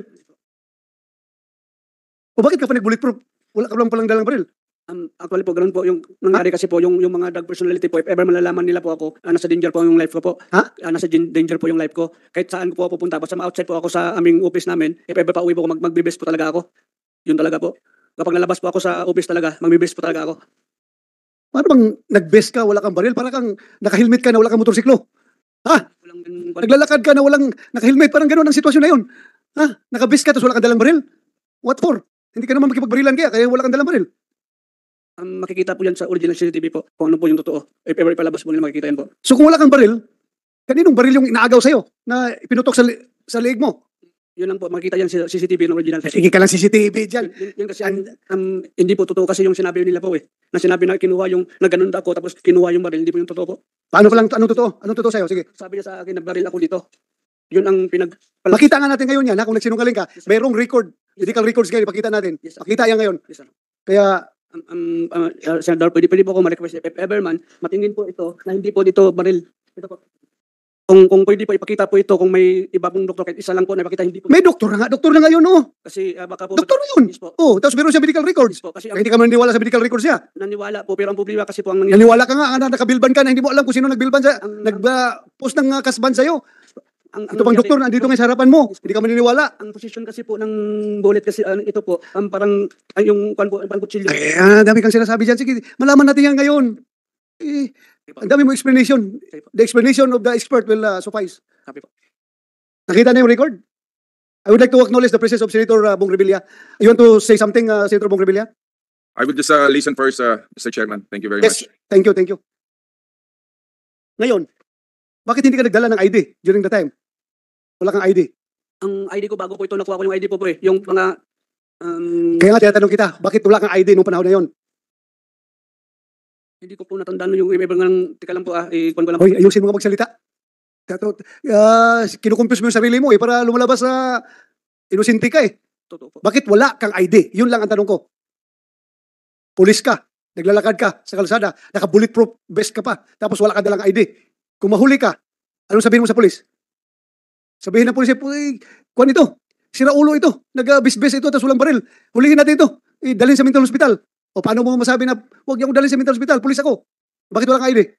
Speaker 1: O bakit ka pa nag-bulletproof? Wala ka lang palang dalang baril.
Speaker 6: Actually po, ganun po yung nangyari kasi po, yung mga drug personality po, if ever malalaman nila po ako, nasa danger po yung life ko po. Nasa danger po yung life ko. Kahit saan po ako pupunta, basta ma-outside po ako sa aming office namin, if ever pa uwi po ako, magbibes po talaga ako. Yun talaga po. Kapag nalabas po ako sa office talaga, magbibes po talaga ako.
Speaker 1: Paano bang nag-vest ka, wala kang baril? Para kang naka-helmet ka na wala kang motorsiklo. Naglalakad ka na walang naka-helmet, parang gano'n ang sitwasyon na yun. Naka-vest ka tapos wala kang dalang baril? What for? Hindi ka naman makipagbarilan kaya wala kang dalang baril.
Speaker 6: Makikita po yan sa original CCTV po, kung ano po yung totoo. If ever palabas mo nila, makikita yan po.
Speaker 1: So kung wala kang baril, kaninong baril yung inaagaw sa'yo na pinutok sa leeg mo?
Speaker 6: Yun lang po, makikita yan sa CCTV ng original.
Speaker 1: Sige ka lang CCTV dyan.
Speaker 6: Yun kasi, hindi po totoo kasi yung sinabi nila po na sinabi na kinuha yung, na ganun ako, tapos kinuha yung baril, hindi po yung totoo po.
Speaker 1: Paano ka lang, anong totoo? Anong totoo sa'yo? Sige.
Speaker 6: Sabi niya sa akin na baril ako dito. Yun ang
Speaker 1: Makita nga natin ngayon yan, kung nagsinungaling ka, mayroong record, medical records ngayon, ipakita natin. Makita yan ngayon.
Speaker 6: Yes, sir.
Speaker 1: Kaya,
Speaker 6: Senator, pwede po ako ma-request if ever man, matingin po ito na hindi po dito baril. Ito po. Kung pwede po ipakita po ito, kung may iba pong doktor, kahit isa lang po na ipakita, hindi po.
Speaker 1: may doktor na nga yun, oh.
Speaker 6: Kasi baka po.
Speaker 1: Doktor na yun.
Speaker 6: Yes po.
Speaker 1: Oh, tapos meron siya medical records.
Speaker 6: Yes po. Kasi
Speaker 1: Kaya hindi ka man naniwala sa medical records niya.
Speaker 6: naniwala po, pero ang problema kasi po ang
Speaker 1: Naniwala ka nga, nakabilban ka na hindi mo alam kung sino nagbilban sa, nag-post ng kasban sa'yo. Ito pang doktor, nandito ngayon sa harapan mo. Hindi ka maniniwala.
Speaker 6: Ang position kasi po ng bullet kasi ito po, parang yung kutsilyo.
Speaker 1: Ay, dami kang sinasabi dyan. Sige, malaman natin yan ngayon. Ang dami mo explanation. The explanation of the expert will suffice.
Speaker 6: Sabi po.
Speaker 1: Nakita na yung record? I would like to acknowledge the presence of Senator Bong Revilla. You want to say something, Senator Bong Revilla?
Speaker 15: I will just listen first, Mr. Chairman. Thank you very
Speaker 1: Yes,
Speaker 15: much.
Speaker 1: thank you. Ngayon, bakit hindi ka nagdala ng ID during the time? Wala kang ID.
Speaker 6: Ang ID ko bago po ito, nakuha ko yung ID po yung mga...
Speaker 1: Kaya nga tinatanong kita, bakit wala kang ID nung panahon na yon?
Speaker 6: Hindi ko po natandaan yung iba ng... Tika lang po ikon ko lang.
Speaker 1: Hoy, ayusin mo nga magsalita. Kinukumpus mo yung sarili mo para lumalabas sa inosente ka
Speaker 6: Totoo po.
Speaker 1: Bakit wala kang ID? Yun lang ang tanong ko. Pulis ka, naglalakad ka sa kalsada, naka-bulletproof vest ka pa, tapos wala ka dalang ID. Kung mahuli ka, anong sabihin mo sa pulis? Sabihin ng pulis, kuwan ito, sira ulo ito, nag-bisbis ito, tapos walang baril. Hulihin natin ito, dalhin sa mental hospital. O paano mo masabi na, huwag niyo akong dalhin sa mental hospital, pulis ako. Bakit walang ID?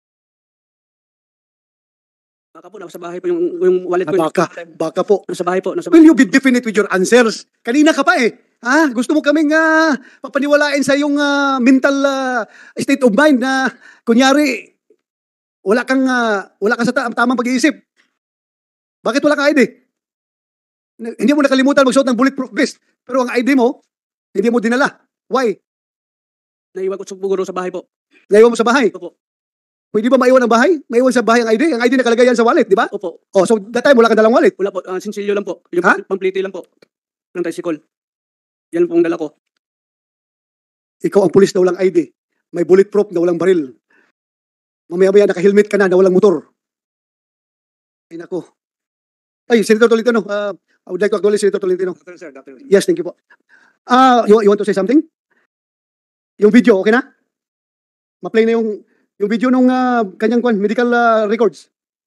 Speaker 6: Baka po, nasa bahay po yung wallet ko.
Speaker 1: Baka po.
Speaker 6: Nasa bahay po.
Speaker 1: Will you be definite with your answers? Kanina ka pa gusto mo kaming papaniwalain sa yung mental state of mind na kunyari wala kang sa tamang pag-iisip. Bakit wala kang ID? Hindi mo nakalimutan magsuot ng bulletproof vest. Pero ang ID mo, hindi mo dinala. Why?
Speaker 6: Naiwan ko siguro sa bahay po.
Speaker 1: Naiwan mo sa bahay?
Speaker 6: Opo.
Speaker 1: Pwede ba maiwan ang bahay? Maiwan sa bahay ang ID? Ang ID nakalagay yan sa wallet, di ba?
Speaker 6: Opo.
Speaker 1: Oh, so that time wala kang dalang wallet?
Speaker 6: Wala po. Sinsilyo lang po. Yung pampliti lang po. Ng tricycle. Yan po ang dala ko.
Speaker 1: Ikaw ang pulis na walang ID. May bulletproof na walang baril. Mamaya-maya naka-helmet ka na walang motor. Ay, nako. Ay, Senator Tolentino. I would like to acknowledge Senator Tolentino.
Speaker 6: Sir.
Speaker 1: Yes, thank you po. You want to say something? Yung video, okay na? Ma-play na yung video nung kanyang medical records.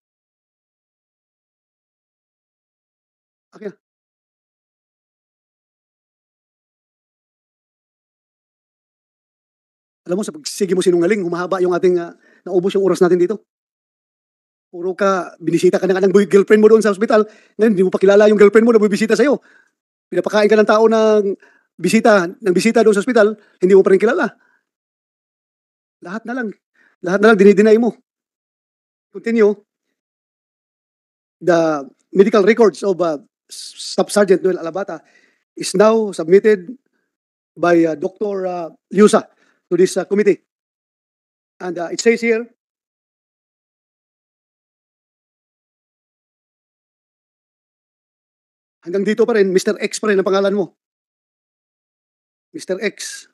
Speaker 1: Okay na. Alam mo, sa pagsige mo sinungaling, humahaba yung ating, naubos yung oras natin dito. Puro ka, binisita ka na ng girlfriend mo doon sa hospital. Ngayon, hindi mo pa kilala yung girlfriend mo na bibisita sa'yo. Pinapakain ka ng tao ng bisita doon sa hospital, hindi mo pa rin kilala. Lahat na lang dinideny mo. Continue. The medical records of Staff Sergeant Noel Alabata is now submitted by Dr. Liusa to this committee. And it says here, Hanggang dito pa rin, Mr. X pa rin ang pangalan mo. Mr. X.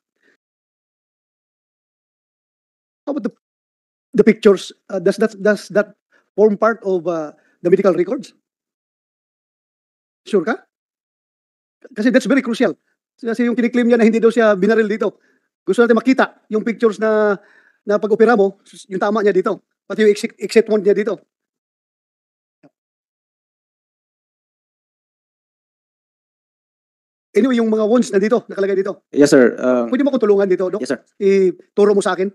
Speaker 1: How about the pictures? Does that form part of the medical records? Sure ka? Kasi that's very crucial. Kasi yung kiniklaim niya na hindi daw siya binaril dito. Gusto natin makita yung pictures na pag-opera mo, yung tama niya dito. Pati yung exit wound niya dito. Anyway, yung mga wounds na dito, nakalagay dito.
Speaker 13: Yes, sir.
Speaker 1: Pwede mo akong tulungan dito, Dok?
Speaker 13: Yes, sir.
Speaker 1: Ituro mo sa akin.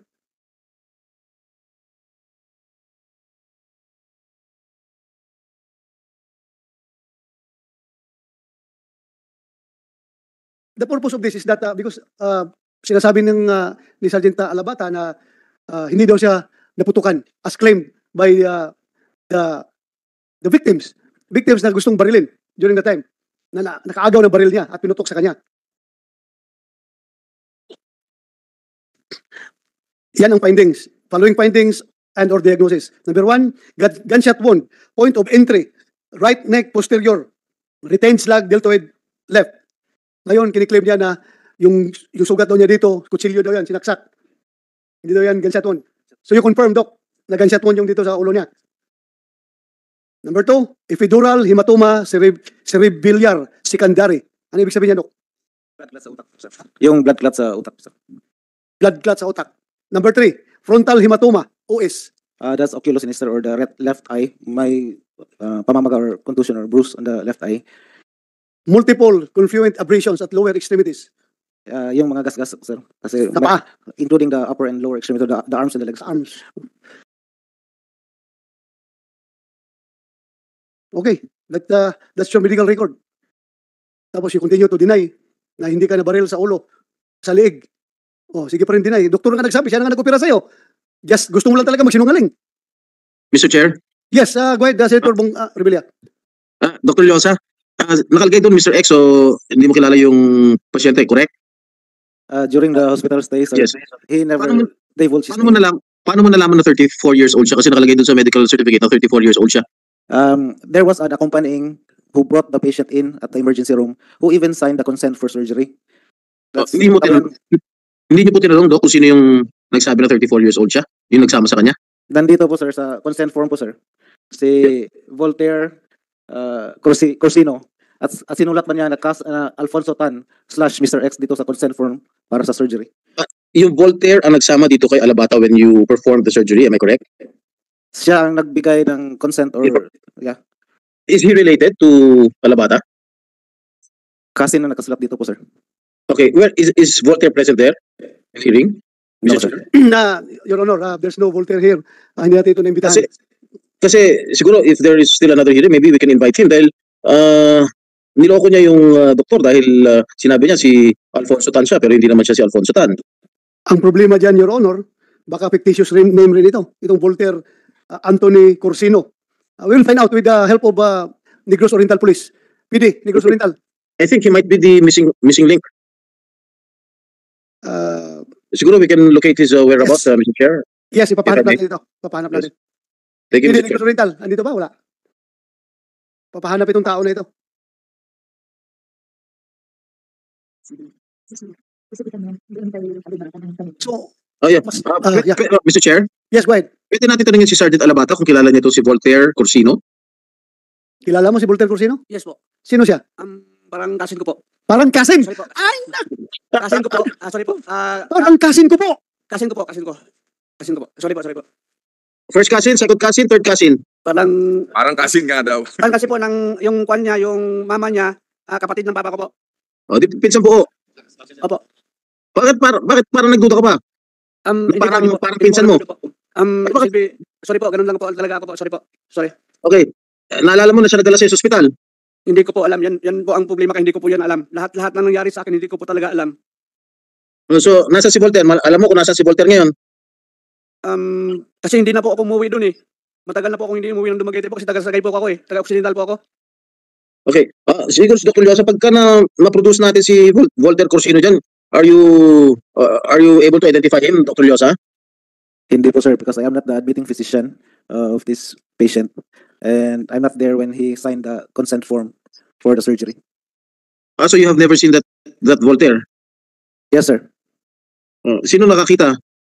Speaker 1: The purpose of this is that because sinasabi ni Sergeant Alabata na hindi daw siya naputukan as claimed by the victims. Victims na gustong barilin during the time na nakaagaw ng baril niya at pinutok sa kanya. Yan ang findings. Following findings and or diagnosis. Number 1, gunshot wound. Point of entry. Right neck posterior. Retained slug deltoid left. Ngayon, kiniklaim niya na yung sugat daw niya dito, kutsilyo daw yan, sinaksak. Hindi daw yan gunshot wound. So you confirm, Doc, na gunshot wound yung dito sa ulo niya. Number 2, epidural hematoma cerebellar secondary. Ano ibig sabihin niya, Doc?
Speaker 13: Blood clot sa utak, sir. Yung blood clot sa utak, sir.
Speaker 1: Blood clot sa utak. Number 3, frontal hematoma, OS.
Speaker 13: That's ocular sinister or the left eye. May pamamaga or contusion or bruise on the left eye.
Speaker 1: Multiple confluent abrasions at lower extremities.
Speaker 13: Yung mga gas-gas, sir. Kasi including the upper and lower extremity, the arms and the legs.
Speaker 1: Arms. Okay, that's your medical record. Tapos you continue to deny na hindi ka nabaril sa ulo, sa leeg. Oh, sige pa rin deny. Doktor nga nagsabi, siya na nga nag-opera sa'yo. Just gusto mo lang talaga magsinungaling.
Speaker 3: Mr. Chair,
Speaker 1: Yes, go ahead, Senator Rebilla.
Speaker 3: Dr. Llosa, nakalagay doon Mr. X, so hindi mo kilala yung pasyente, correct?
Speaker 13: During the hospital stay, sir,
Speaker 3: Yes.
Speaker 13: he never divulged his
Speaker 3: Paano mo nalaman na 34 years old siya? Kasi nakalagay doon sa medical certificate na 34 years old siya.
Speaker 13: There was an accompanying who brought the patient in at the emergency room, who even signed the consent for surgery.
Speaker 3: Hindi niyo po tinanong, Dok, kung sino yung nagsabi na 34 years old siya? Yung nagsama sa kanya?
Speaker 13: Nandito po, sir, sa consent form po, sir. Si Voltaire Corsino. At sinulat man niya na Alfonso Tan / Mr. X dito sa consent form para sa surgery.
Speaker 3: Yung Voltaire ang nagsama dito kay Alabata when you performed the surgery, am I correct?
Speaker 13: Siya ang nagbigay ng consent or, yeah.
Speaker 3: Is he related to Alabata?
Speaker 13: Kasi na nakasulat dito po, sir.
Speaker 3: Okay, where is Voltaire present there? In hearing?
Speaker 13: No, sir.
Speaker 1: Your Honor, there's no Voltaire here. Hindi natin ito naimbitahan.
Speaker 3: Kasi siguro if there is still another hearing, maybe we can invite him dahil niloko niya yung doktor dahil sinabi niya si Alfonso Tan siya pero hindi naman siya si Alfonso Tan.
Speaker 1: Ang problema dyan, Your Honor, baka fictitious name rin ito. Itong Voltaire Anthony Corsino. We'll find out with the help of Negros Oriental Police. PD, Negros Oriental.
Speaker 3: I think he might be the missing link. Siguro we can locate his whereabouts, Mr. Chair.
Speaker 1: Yes, ipapahanap natin ito. Papahanap natin.
Speaker 3: Thank you,
Speaker 1: PD,
Speaker 3: Mr.
Speaker 1: Negros Oriental. Andito ba? Wala. Papahanap itong tao na ito. So,
Speaker 3: yeah. Mr. Chair?
Speaker 1: Yes, go ahead.
Speaker 3: Pwede natin tanungin si Sergeant Alabata kung kilala niya ito si Voltaire Corsino.
Speaker 1: Kilala mo si Voltaire Corsino?
Speaker 6: Yes po.
Speaker 1: Sino siya?
Speaker 6: Parang kasin ko po.
Speaker 1: Parang kasin?
Speaker 6: Sorry po. Kasin ko po. Sorry po.
Speaker 1: Parang kasin ko po.
Speaker 6: Kasin ko po. Sorry po.
Speaker 3: First cousin, second cousin, third cousin.
Speaker 15: Parang kasin nga daw.
Speaker 6: Parang kasi po ng yung kwan niya, yung mama niya, kapatid ng papa ko po.
Speaker 3: O, di pinsan buo.
Speaker 6: Opo.
Speaker 3: Bakit parang nagduda ka ba? Parang pinsan mo.
Speaker 6: Sorry po, ganun lang po talaga ako po. Sorry po. Sorry.
Speaker 3: Okay. Naalala mo na siya nagdala sa ospital?
Speaker 6: Hindi ko po alam. Yan po ang problema, hindi ko po yan alam. Lahat na nangyari sa akin, hindi ko po talaga alam.
Speaker 3: So, nasa si Voltaire? Alam mo kung nasa si Voltaire ngayon?
Speaker 6: Kasi hindi na po ako umuwi doon eh. Matagal na po akong hindi umuwi ng Dumaguete po kasi taga-Sagay po ako eh. Taga-Occidental po ako.
Speaker 3: Okay. Siguro si Dr. Llosa, pagka na-produce natin si Voltaire Corsino dyan, are you able to identify him, Dr. Llosa?
Speaker 13: Hindi po, sir, because I am not the admitting physician of this patient. And I'm not there when he signed the consent form for the surgery.
Speaker 3: So you have never seen that Voltaire?
Speaker 13: Yes, sir.
Speaker 3: Sino nakakita?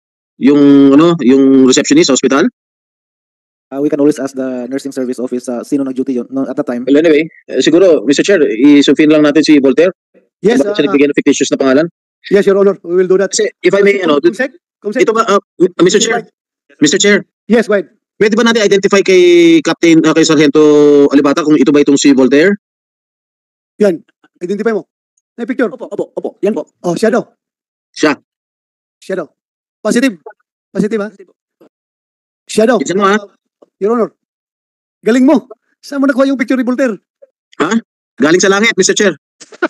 Speaker 3: Yung receptionist sa hospital?
Speaker 13: We can always ask the nursing service office sino nag-duty yun no, at the time.
Speaker 3: Well, anyway, siguro, Mr. Chair, isufin lang natin si Voltaire.
Speaker 1: Yes,
Speaker 3: Bakit siya nagbigay ng fictitious na pangalan?
Speaker 1: Yes, Your Honor. We will do that.
Speaker 3: Kasi, if I may,
Speaker 1: Kumsek?
Speaker 3: ito ba, Mr. Chair, Mr. Chair,
Speaker 1: Yes, go ahead.
Speaker 3: pwede ba natin identify kay Captain, kay Sargento Alibata kung ito ba itong si Voltaire?
Speaker 1: Yan. Identify mo. May picture.
Speaker 7: Opo. Yan po.
Speaker 1: Oh, siya daw.
Speaker 3: Siya.
Speaker 1: Siya daw. Positive. Positive, ha? Siya daw.
Speaker 3: Isa mo, ha?
Speaker 1: Your Honor. Galing mo. Saan mo nakuha yung picture ni Voltaire?
Speaker 3: Ha? Galing sa langit, Mr. Chair.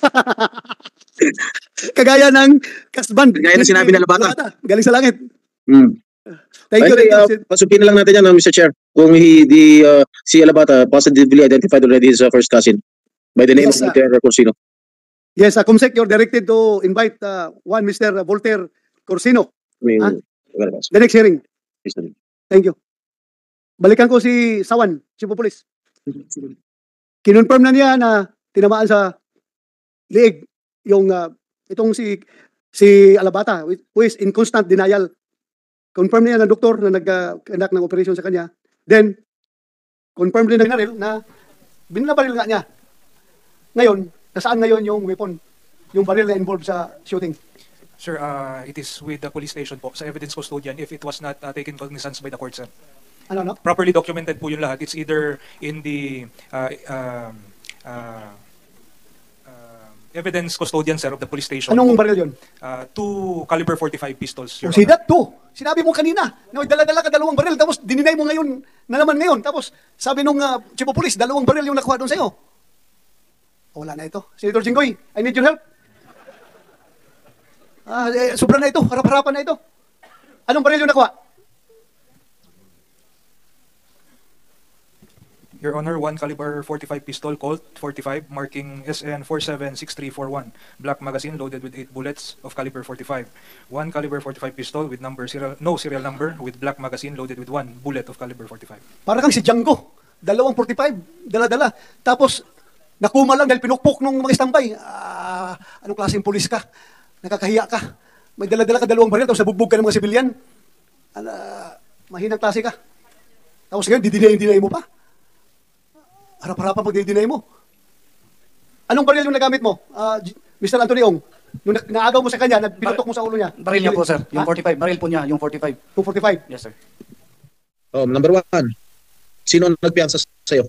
Speaker 1: Kagaya ng kasband.
Speaker 3: Kagaya ng sinabi ng Alibata.
Speaker 1: Galing sa langit.
Speaker 3: Hmm.
Speaker 1: Thank you.
Speaker 3: Pasupin na lang natin yan, Mr. Chair. Kung si Alibata positively identified already his first cousin by the name
Speaker 1: Yes,
Speaker 3: of Voltaire Corsino.
Speaker 1: Yes, Kumsek, you're directed to invite one Mr. Voltaire Corsino. The next hearing. Thank you. Balikan ko si Sawan, Chief of Police. Kinonfirm na niya na tinamaan sa liig yung itong si Alabata who is in constant denial. Confirm niya ng doktor na nag-conduct ng operation sa kanya. Then, confirm din ng naril na binabaril nga niya. Ngayon, nasaan ngayon yung weapon? Yung baril na involved sa shooting?
Speaker 2: Sir, it is with the police station po, sa evidence custodian, if it was not taken cognizance by the court, sir.
Speaker 1: Ano?
Speaker 2: Properly documented po yung lahat. It's either in the evidence custodian, sir, of the police station.
Speaker 1: Anong baril yun?
Speaker 2: 2 caliber 45 pistols, Your
Speaker 1: See
Speaker 2: Honor.
Speaker 1: that too. Sinabi mo kanina na dala-dala ka dalawang baril tapos dininay mo ngayon na naman ngayon. Tapos sabi nung Chief of Police, dalawang baril yung nakuha doon sa'yo. Wala na ito. Senator Jinggoy, I need your help. Sobra na ito. Harap-harapan na ito. Anong baril yung nakuha?
Speaker 2: Your Honor, 1 caliber 45 pistol, Colt 45, marking SN 476341. Black magazine loaded with 8 bullets of caliber 45. 1 caliber 45 pistol with no serial number with black magazine loaded with 1 bullet of caliber 45.
Speaker 1: Para kang si Django. 245, dala-dala. Tapos, nakuma lang dahil pinukpok nung mga istambay. Anong klaseng pulis ka? Nakakahiya ka. May dala-dala ka dalawang baril, tapos nabugbog ka ng mga sibilyan. Mahinang klase ka. Tapos ngayon, didinay mo pa. Harap-harapan pag didinay mo. Anong baril yung nagamit mo, Mr. Anthony Ong? Nung naagaw mo sa kanya, pinutok mo sa ulo niya.
Speaker 7: Baril niya po, sir. Yung 45. Baril po niya, yung 45.
Speaker 1: Yung 45?
Speaker 7: Yes, sir.
Speaker 3: Number 1, sino nagpiyansa sa'yo?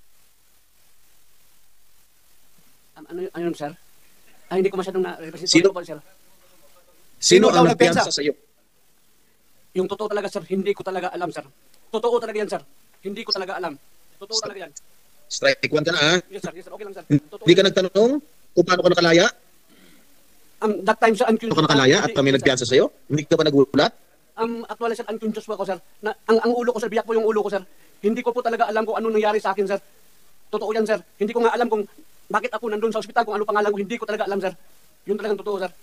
Speaker 6: Ano yun, sir? Hindi ko masyadong na-represent.
Speaker 3: Sino?
Speaker 6: Sir.
Speaker 3: Sino ang nagpiyansa sa'yo?
Speaker 6: Yung totoo talaga, sir, hindi ko talaga alam, sir. Totoo talaga yan, sir. Hindi ko talaga alam. Totoo talaga yan.
Speaker 3: Strike 1 ka na, ha?
Speaker 6: Yes, sir. Okay lang, sir.
Speaker 3: Hindi ka nagtanong kung paano ka nakalaya?
Speaker 6: That time, sir,
Speaker 3: Paano ka nakalaya at kami nagpiyansa sa'yo? Hindi ka ba nagulat?
Speaker 6: Actually, sir, unconscious po ako, sir. Ang ulo ko, sir, biyak po yung ulo ko, sir. Hindi ko po talaga alam kung ano nangyari sa akin, sir. Totoo yan, sir. Hindi ko nga alam kung bakit ako nandun sa ospital, kung ano pangalan ko. Hindi ko talaga alam, sir. Yun talagang totoo, sir.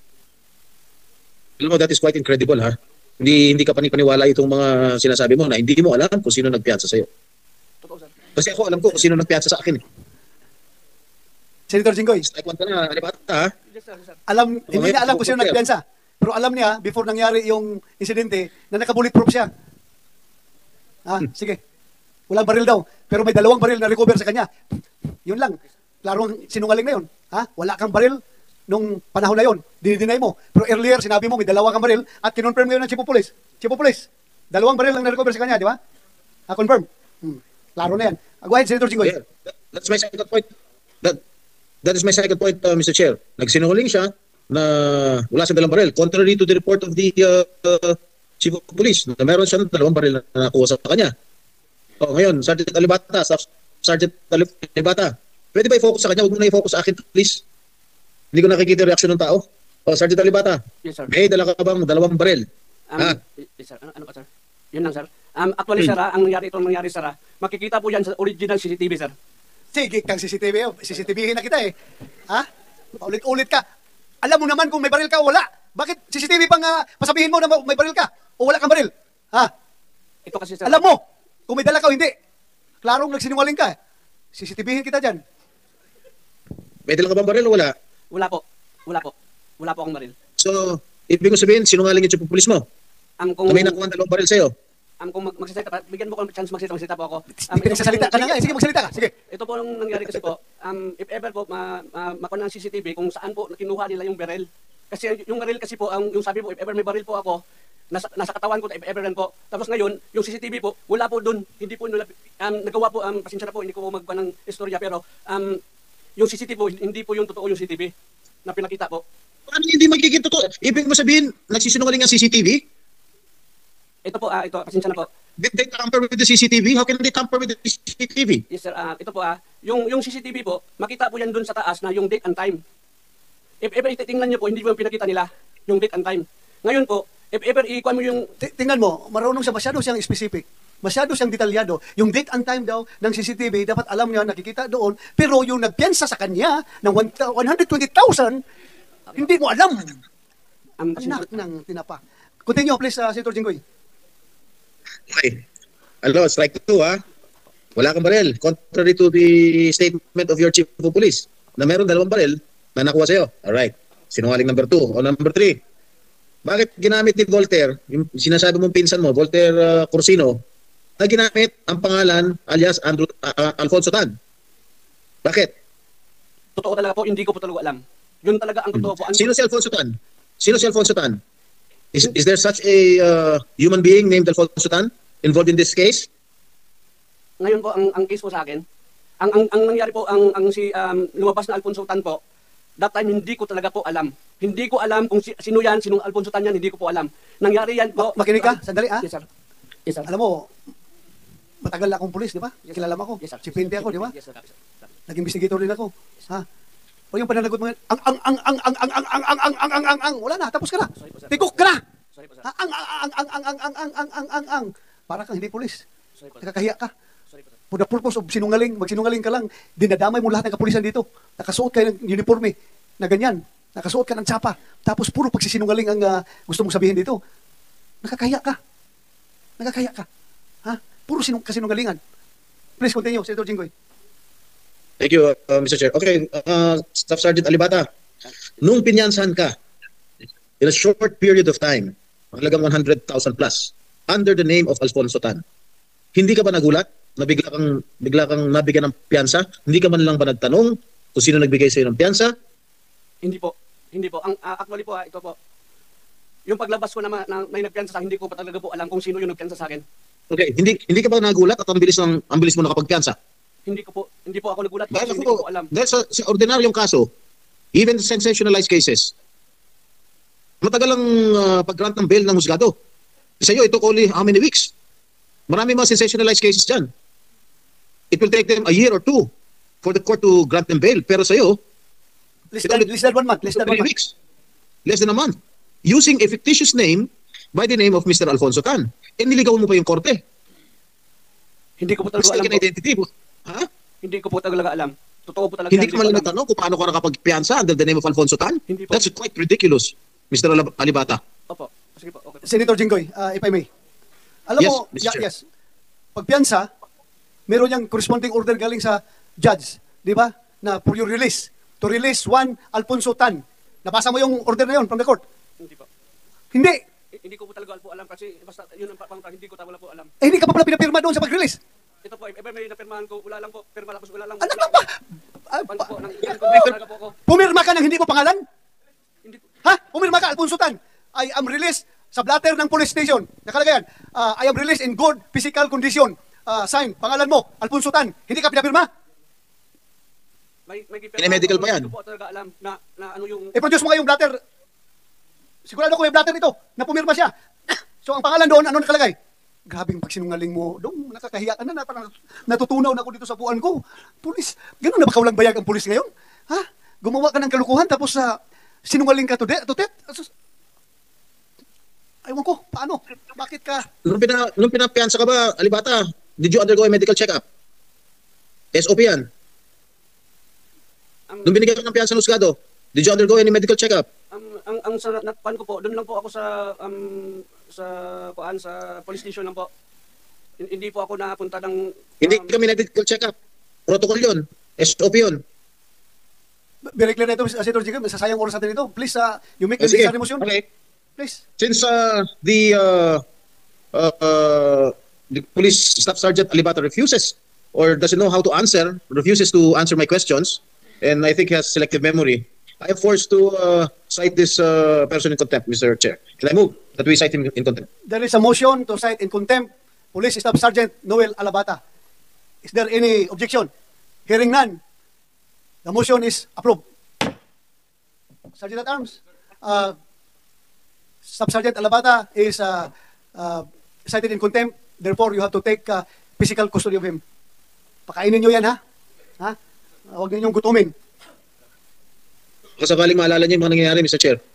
Speaker 3: Alam mo, that is quite incredible, ha? Hindi ka panipaniwala itong mga sinasabi mo na hindi mo alam kung sino nagpiyansa sa'yo.
Speaker 6: Totoo, sir.
Speaker 3: Kasi ako alam ko kung sino nagpiyansa sa akin.
Speaker 1: Senator Jinggoy.
Speaker 3: Strike 1 ka na, Alibata, ha?
Speaker 6: Yes, sir.
Speaker 1: Hindi niya alam kung sino nagpiyansa. Pero alam niya, before nangyari yung insidente, na naka-bulletproof siya. Sige. Walang baril daw. Pero may 2 baril na recover sa kanya. Yun lang. Klarong sinungaling na yun. Wala kang baril nung panahon na yun. Dinidinay mo. Pero earlier, sinabi mo may 2 kang baril at kinonfirm ngayon ng Chief of Police. Chief of Police, 2 baril lang na-recover sa kanya, di ba? Confirm. Klaro na yan. Go ahead, Senator Jinggoy.
Speaker 3: Yeah, that's my second point. That is my second point, Mr. Chair. Nagsinungaling siya na wala siyang 2 baril. Contrary to the report of the Chief of Police, na meron siya ng 2 baril na nakuha sa kanya. Ngayon, Sergeant Alibata, Sergeant Alibata, pwede ba i-focus sa kanya? Huwag mo na i-focus sa akin, please. Hindi ko nakikita yung reaction ng tao. Sergeant Alibata,
Speaker 6: yes, sir.
Speaker 3: May dala ka bang 2 baril?
Speaker 6: Yes, sir. Ano pa, sir? Yun lang, sir. Actually, sir, ang nangyari, sir, makikita po yan sa original CCTV, sir.
Speaker 1: Sige, kang CCTV. CCTV na kita eh. Paulit-ulit ka. Alam mo naman kung may baril ka o wala. Bakit CCTV pang pasabihin mo na may baril ka o wala kang baril?
Speaker 6: Ito kasi, sir.
Speaker 1: Alam mo kung may dala ka o hindi. Klarong nagsinungaling ka. CCTVhin kita dyan.
Speaker 3: May dala ka bang baril o wala?
Speaker 6: Wala po. Wala po. Wala po akong baril.
Speaker 3: So, ibig mo sabihin, sinungaling yung chief of police mo?
Speaker 6: Kung
Speaker 3: Na may nakuha 2 baril sa'yo?
Speaker 6: kung magsasalita pa, bigyan mo ko ng chance magsalita po ako.
Speaker 1: Pinagsasalita ka na nga. Sige, magsalita ka. Sige.
Speaker 6: Ito po ang nangyari kasi po, if ever po makuha ng CCTV kung saan po kinuha nila yung baril. Kasi yung baril kasi po, yung sabi po, if ever may baril po ako, nasa katawan ko, if ever rin po. Tapos ngayon, yung CCTV po, wala po doon. Hindi po nila, nagawa po, pasensya na po, hindi ko po magpa ng istorya, pero yung CCTV po, hindi po yung totoo yung CCTV na pinakita po.
Speaker 3: Paano hindi magiging totoo? Ibig mo sabihin, nagsisinungaling ang CCTV?
Speaker 6: Ito po, ito, pasensya na po.
Speaker 3: Did they tamper with the CCTV? How can they tamper with the CCTV?
Speaker 6: Yes sir, ito po yung CCTV po, makita po yan doon sa taas na yung date and time. If ever ititingnan niyo po, hindi po yung pinakita nila, yung date and time. Ngayon po, if ever ikuha mo yung...
Speaker 1: Tingnan mo, marunong siya, masyado siyang specific. Masyado siyang detalyado. Yung date and time daw ng CCTV, dapat alam niya, nakikita doon. Pero yung nagpiyansa sa kanya ng 120,000, hindi mo alam. Anak ng tinapa. Continue, please, Senator Jinggoy.
Speaker 3: Okay. Hello, strike 2 ha. Wala kang baril. Contrary to the statement of your chief of police na meron 2 baril na nakuha sa'yo. Alright. Sinungaling number 2. O number 3. Bakit ginamit ni Voltaire, yung sinasabi mong pinsan mo, Voltaire Corsino, na ginamit ang pangalan alias Alfonso Tan? Bakit?
Speaker 6: Totoo talaga po, hindi ko po talaga alam. Yun talaga ang totoo po.
Speaker 3: Sino si Alfonso Tan? Sino si Alfonso Tan? Is there such a human being named Alfonso Tan involved in this case?
Speaker 6: Ngayon po, ang case po sa akin, ang nangyari po, si lumabas na Alfonso Tan po, that time hindi ko talaga po alam. Hindi ko alam kung sino yan, sinong Alfonso Tan yan, hindi ko po alam. Nangyari yan po.
Speaker 1: Makinig ka, sandali
Speaker 6: Yes sir. Yes sir.
Speaker 1: Alam mo, matagal na akong pulis, di ba?
Speaker 6: Yes,
Speaker 1: Kilala mo ako.
Speaker 6: Yes sir.
Speaker 1: Si Pente ako, di ba?
Speaker 6: Yes sir.
Speaker 1: Nag-investigator din ako. Ha? O yung pananagot mo, wala na, tapos ka na. Tikok ka na. Para kang hindi pulis. Nakakahiya ka. For the purpose of magsinungaling ka lang, dinadamay mo lahat ng kapulisan dito. Nakasuot ka ng uniforme na ganyan. Nakasuot ka ng tsapa. Tapos puro pagsisinungaling ang gusto mong sabihin dito. Nakakahiya ka. Nakakahiya ka. Ha? Puro kasinungalingan. Please continue, Senator Jinggoy.
Speaker 3: Thank you, Mr. Chair. Okay, Staff Sergeant Alibata, nung pinyansahan ka, in a short period of time, halagang 100,000 plus, under the name of Alfonso Tan, hindi ka ba nagulat na bigla kang nabigyan ng piyansa? Hindi ka man lang ba nagtanong kung sino nagbigay sa iyo ng piyansa?
Speaker 6: Hindi po. Hindi po. Actually po, ito po. Yung paglabas ko na may nagpiyansa sa akin, hindi ko pa talaga po alam kung sino yung nagpiyansa sa akin.
Speaker 3: Okay, hindi ka ba nagulat at ang bilis mo nakapagpiyansa?
Speaker 6: Hindi po ako nagulat kasi hindi ko po alam.
Speaker 3: Dahil sa ordinaryong kaso, even sensationalized cases, matagal ang pag-grant ng bail ng husgado. Sa iyo, it took only how many weeks? Marami mga sensationalized cases dyan. It will take them a year or 2 for the court to grant them bail. Pero sa iyo,
Speaker 1: less than 1 month. Less than 1 month.
Speaker 3: Less than a month. Using a fictitious name by the name of Mr. Alfonso Tan. Niligaw mo pa yung korte.
Speaker 6: Hindi ko po talaga alam.
Speaker 3: Identity. Ha?
Speaker 6: Hindi ko po talaga alam. Totoo po talaga.
Speaker 3: Hindi ka man lang nagtanong kung paano ka nakapagpiyansa under the name of Alfonso Tan?
Speaker 6: Hindi po.
Speaker 3: That's quite ridiculous, Mr. Alibata.
Speaker 6: Opo. Sige po. Okay.
Speaker 1: Senator Jinggoy, if I may. Alam
Speaker 3: Yes,
Speaker 1: mo,
Speaker 3: Mr. Chair.
Speaker 1: yes. Pagpiyansa, meron yung corresponding order galing sa judge, di ba? Na for your release. To release one Alfonso Tan. Nabasa mo yung order na yun from the court?
Speaker 6: Hindi po.
Speaker 1: Hindi.
Speaker 6: Hindi ko po talaga alam kasi basta yun ang hindi ko talaga po alam.
Speaker 1: Hindi ka pa pala pinapirma doon sa pag-release.
Speaker 6: Ito po, if ever may napirmahan ko, wala lang po. Pirma lang po, wala lang.
Speaker 1: Ano ba? Pumirma ka ng hindi mo pangalan? Ha? Pumirma ka, Alfonso Tan. I am released sa blatter ng police station. Nakalagay yan. I am released in good physical condition. Sign, pangalan mo, Alfonso Tan. Hindi ka pinapirma?
Speaker 6: May
Speaker 3: medical pa yan.
Speaker 6: Hindi ko po talaga alam na ano yung...
Speaker 1: I-produce mo nga yung blatter. Sigurado ko may blatter ito na pumirma siya. So ang pangalan doon, ano nakalagay? Grabing pagsinungaling mo. Doon, nakakahiya ka na. Parang natutunaw na ako dito sa buwan ko. Pulis, gano'n na ba kaulang bayag ang pulis ngayon? Ha? Gumawa ka ng kalukuhan tapos sinungaling ka to det? Aywan ko, paano? Bakit ka?
Speaker 3: Nung pinapiyansa ka ba, Alibata, did you undergo a medical check-up? SOP yan. Nung binigyan ka ng piyansa ng husgado, did you undergo any medical check-up?
Speaker 6: Ang sa natpan ko po, doon lang po ako sa police station lang po. Hindi po ako napunta ng...
Speaker 3: Hindi kami medical check-up. Protocol yun. SOP yun.
Speaker 1: Very clear na ito, Senator Jacob. Masasayang oras natin ito. Please, you make the
Speaker 3: Sige.
Speaker 1: necessary motion.
Speaker 3: Okay.
Speaker 1: Please.
Speaker 3: Since the police staff sergeant Alibata refuses or doesn't know how to answer, refuses to answer my questions, and I think he has selective memory, I am forced to cite this person in contempt, Mr. Chair. Can I move that we cite him in contempt?
Speaker 1: There is a motion to cite in contempt Police Staff Sergeant Noel Alabata. Is there any objection? Hearing none, the motion is approved. Sergeant at Arms, Staff Sergeant Alabata is cited in contempt. Therefore, you have to take physical custody of him. Pakainin nyo yan, ha? Ha? Huwag ninyong gutumin.
Speaker 3: Kasakaling maalala niyo yung mga nangyayari, Mr. Chair.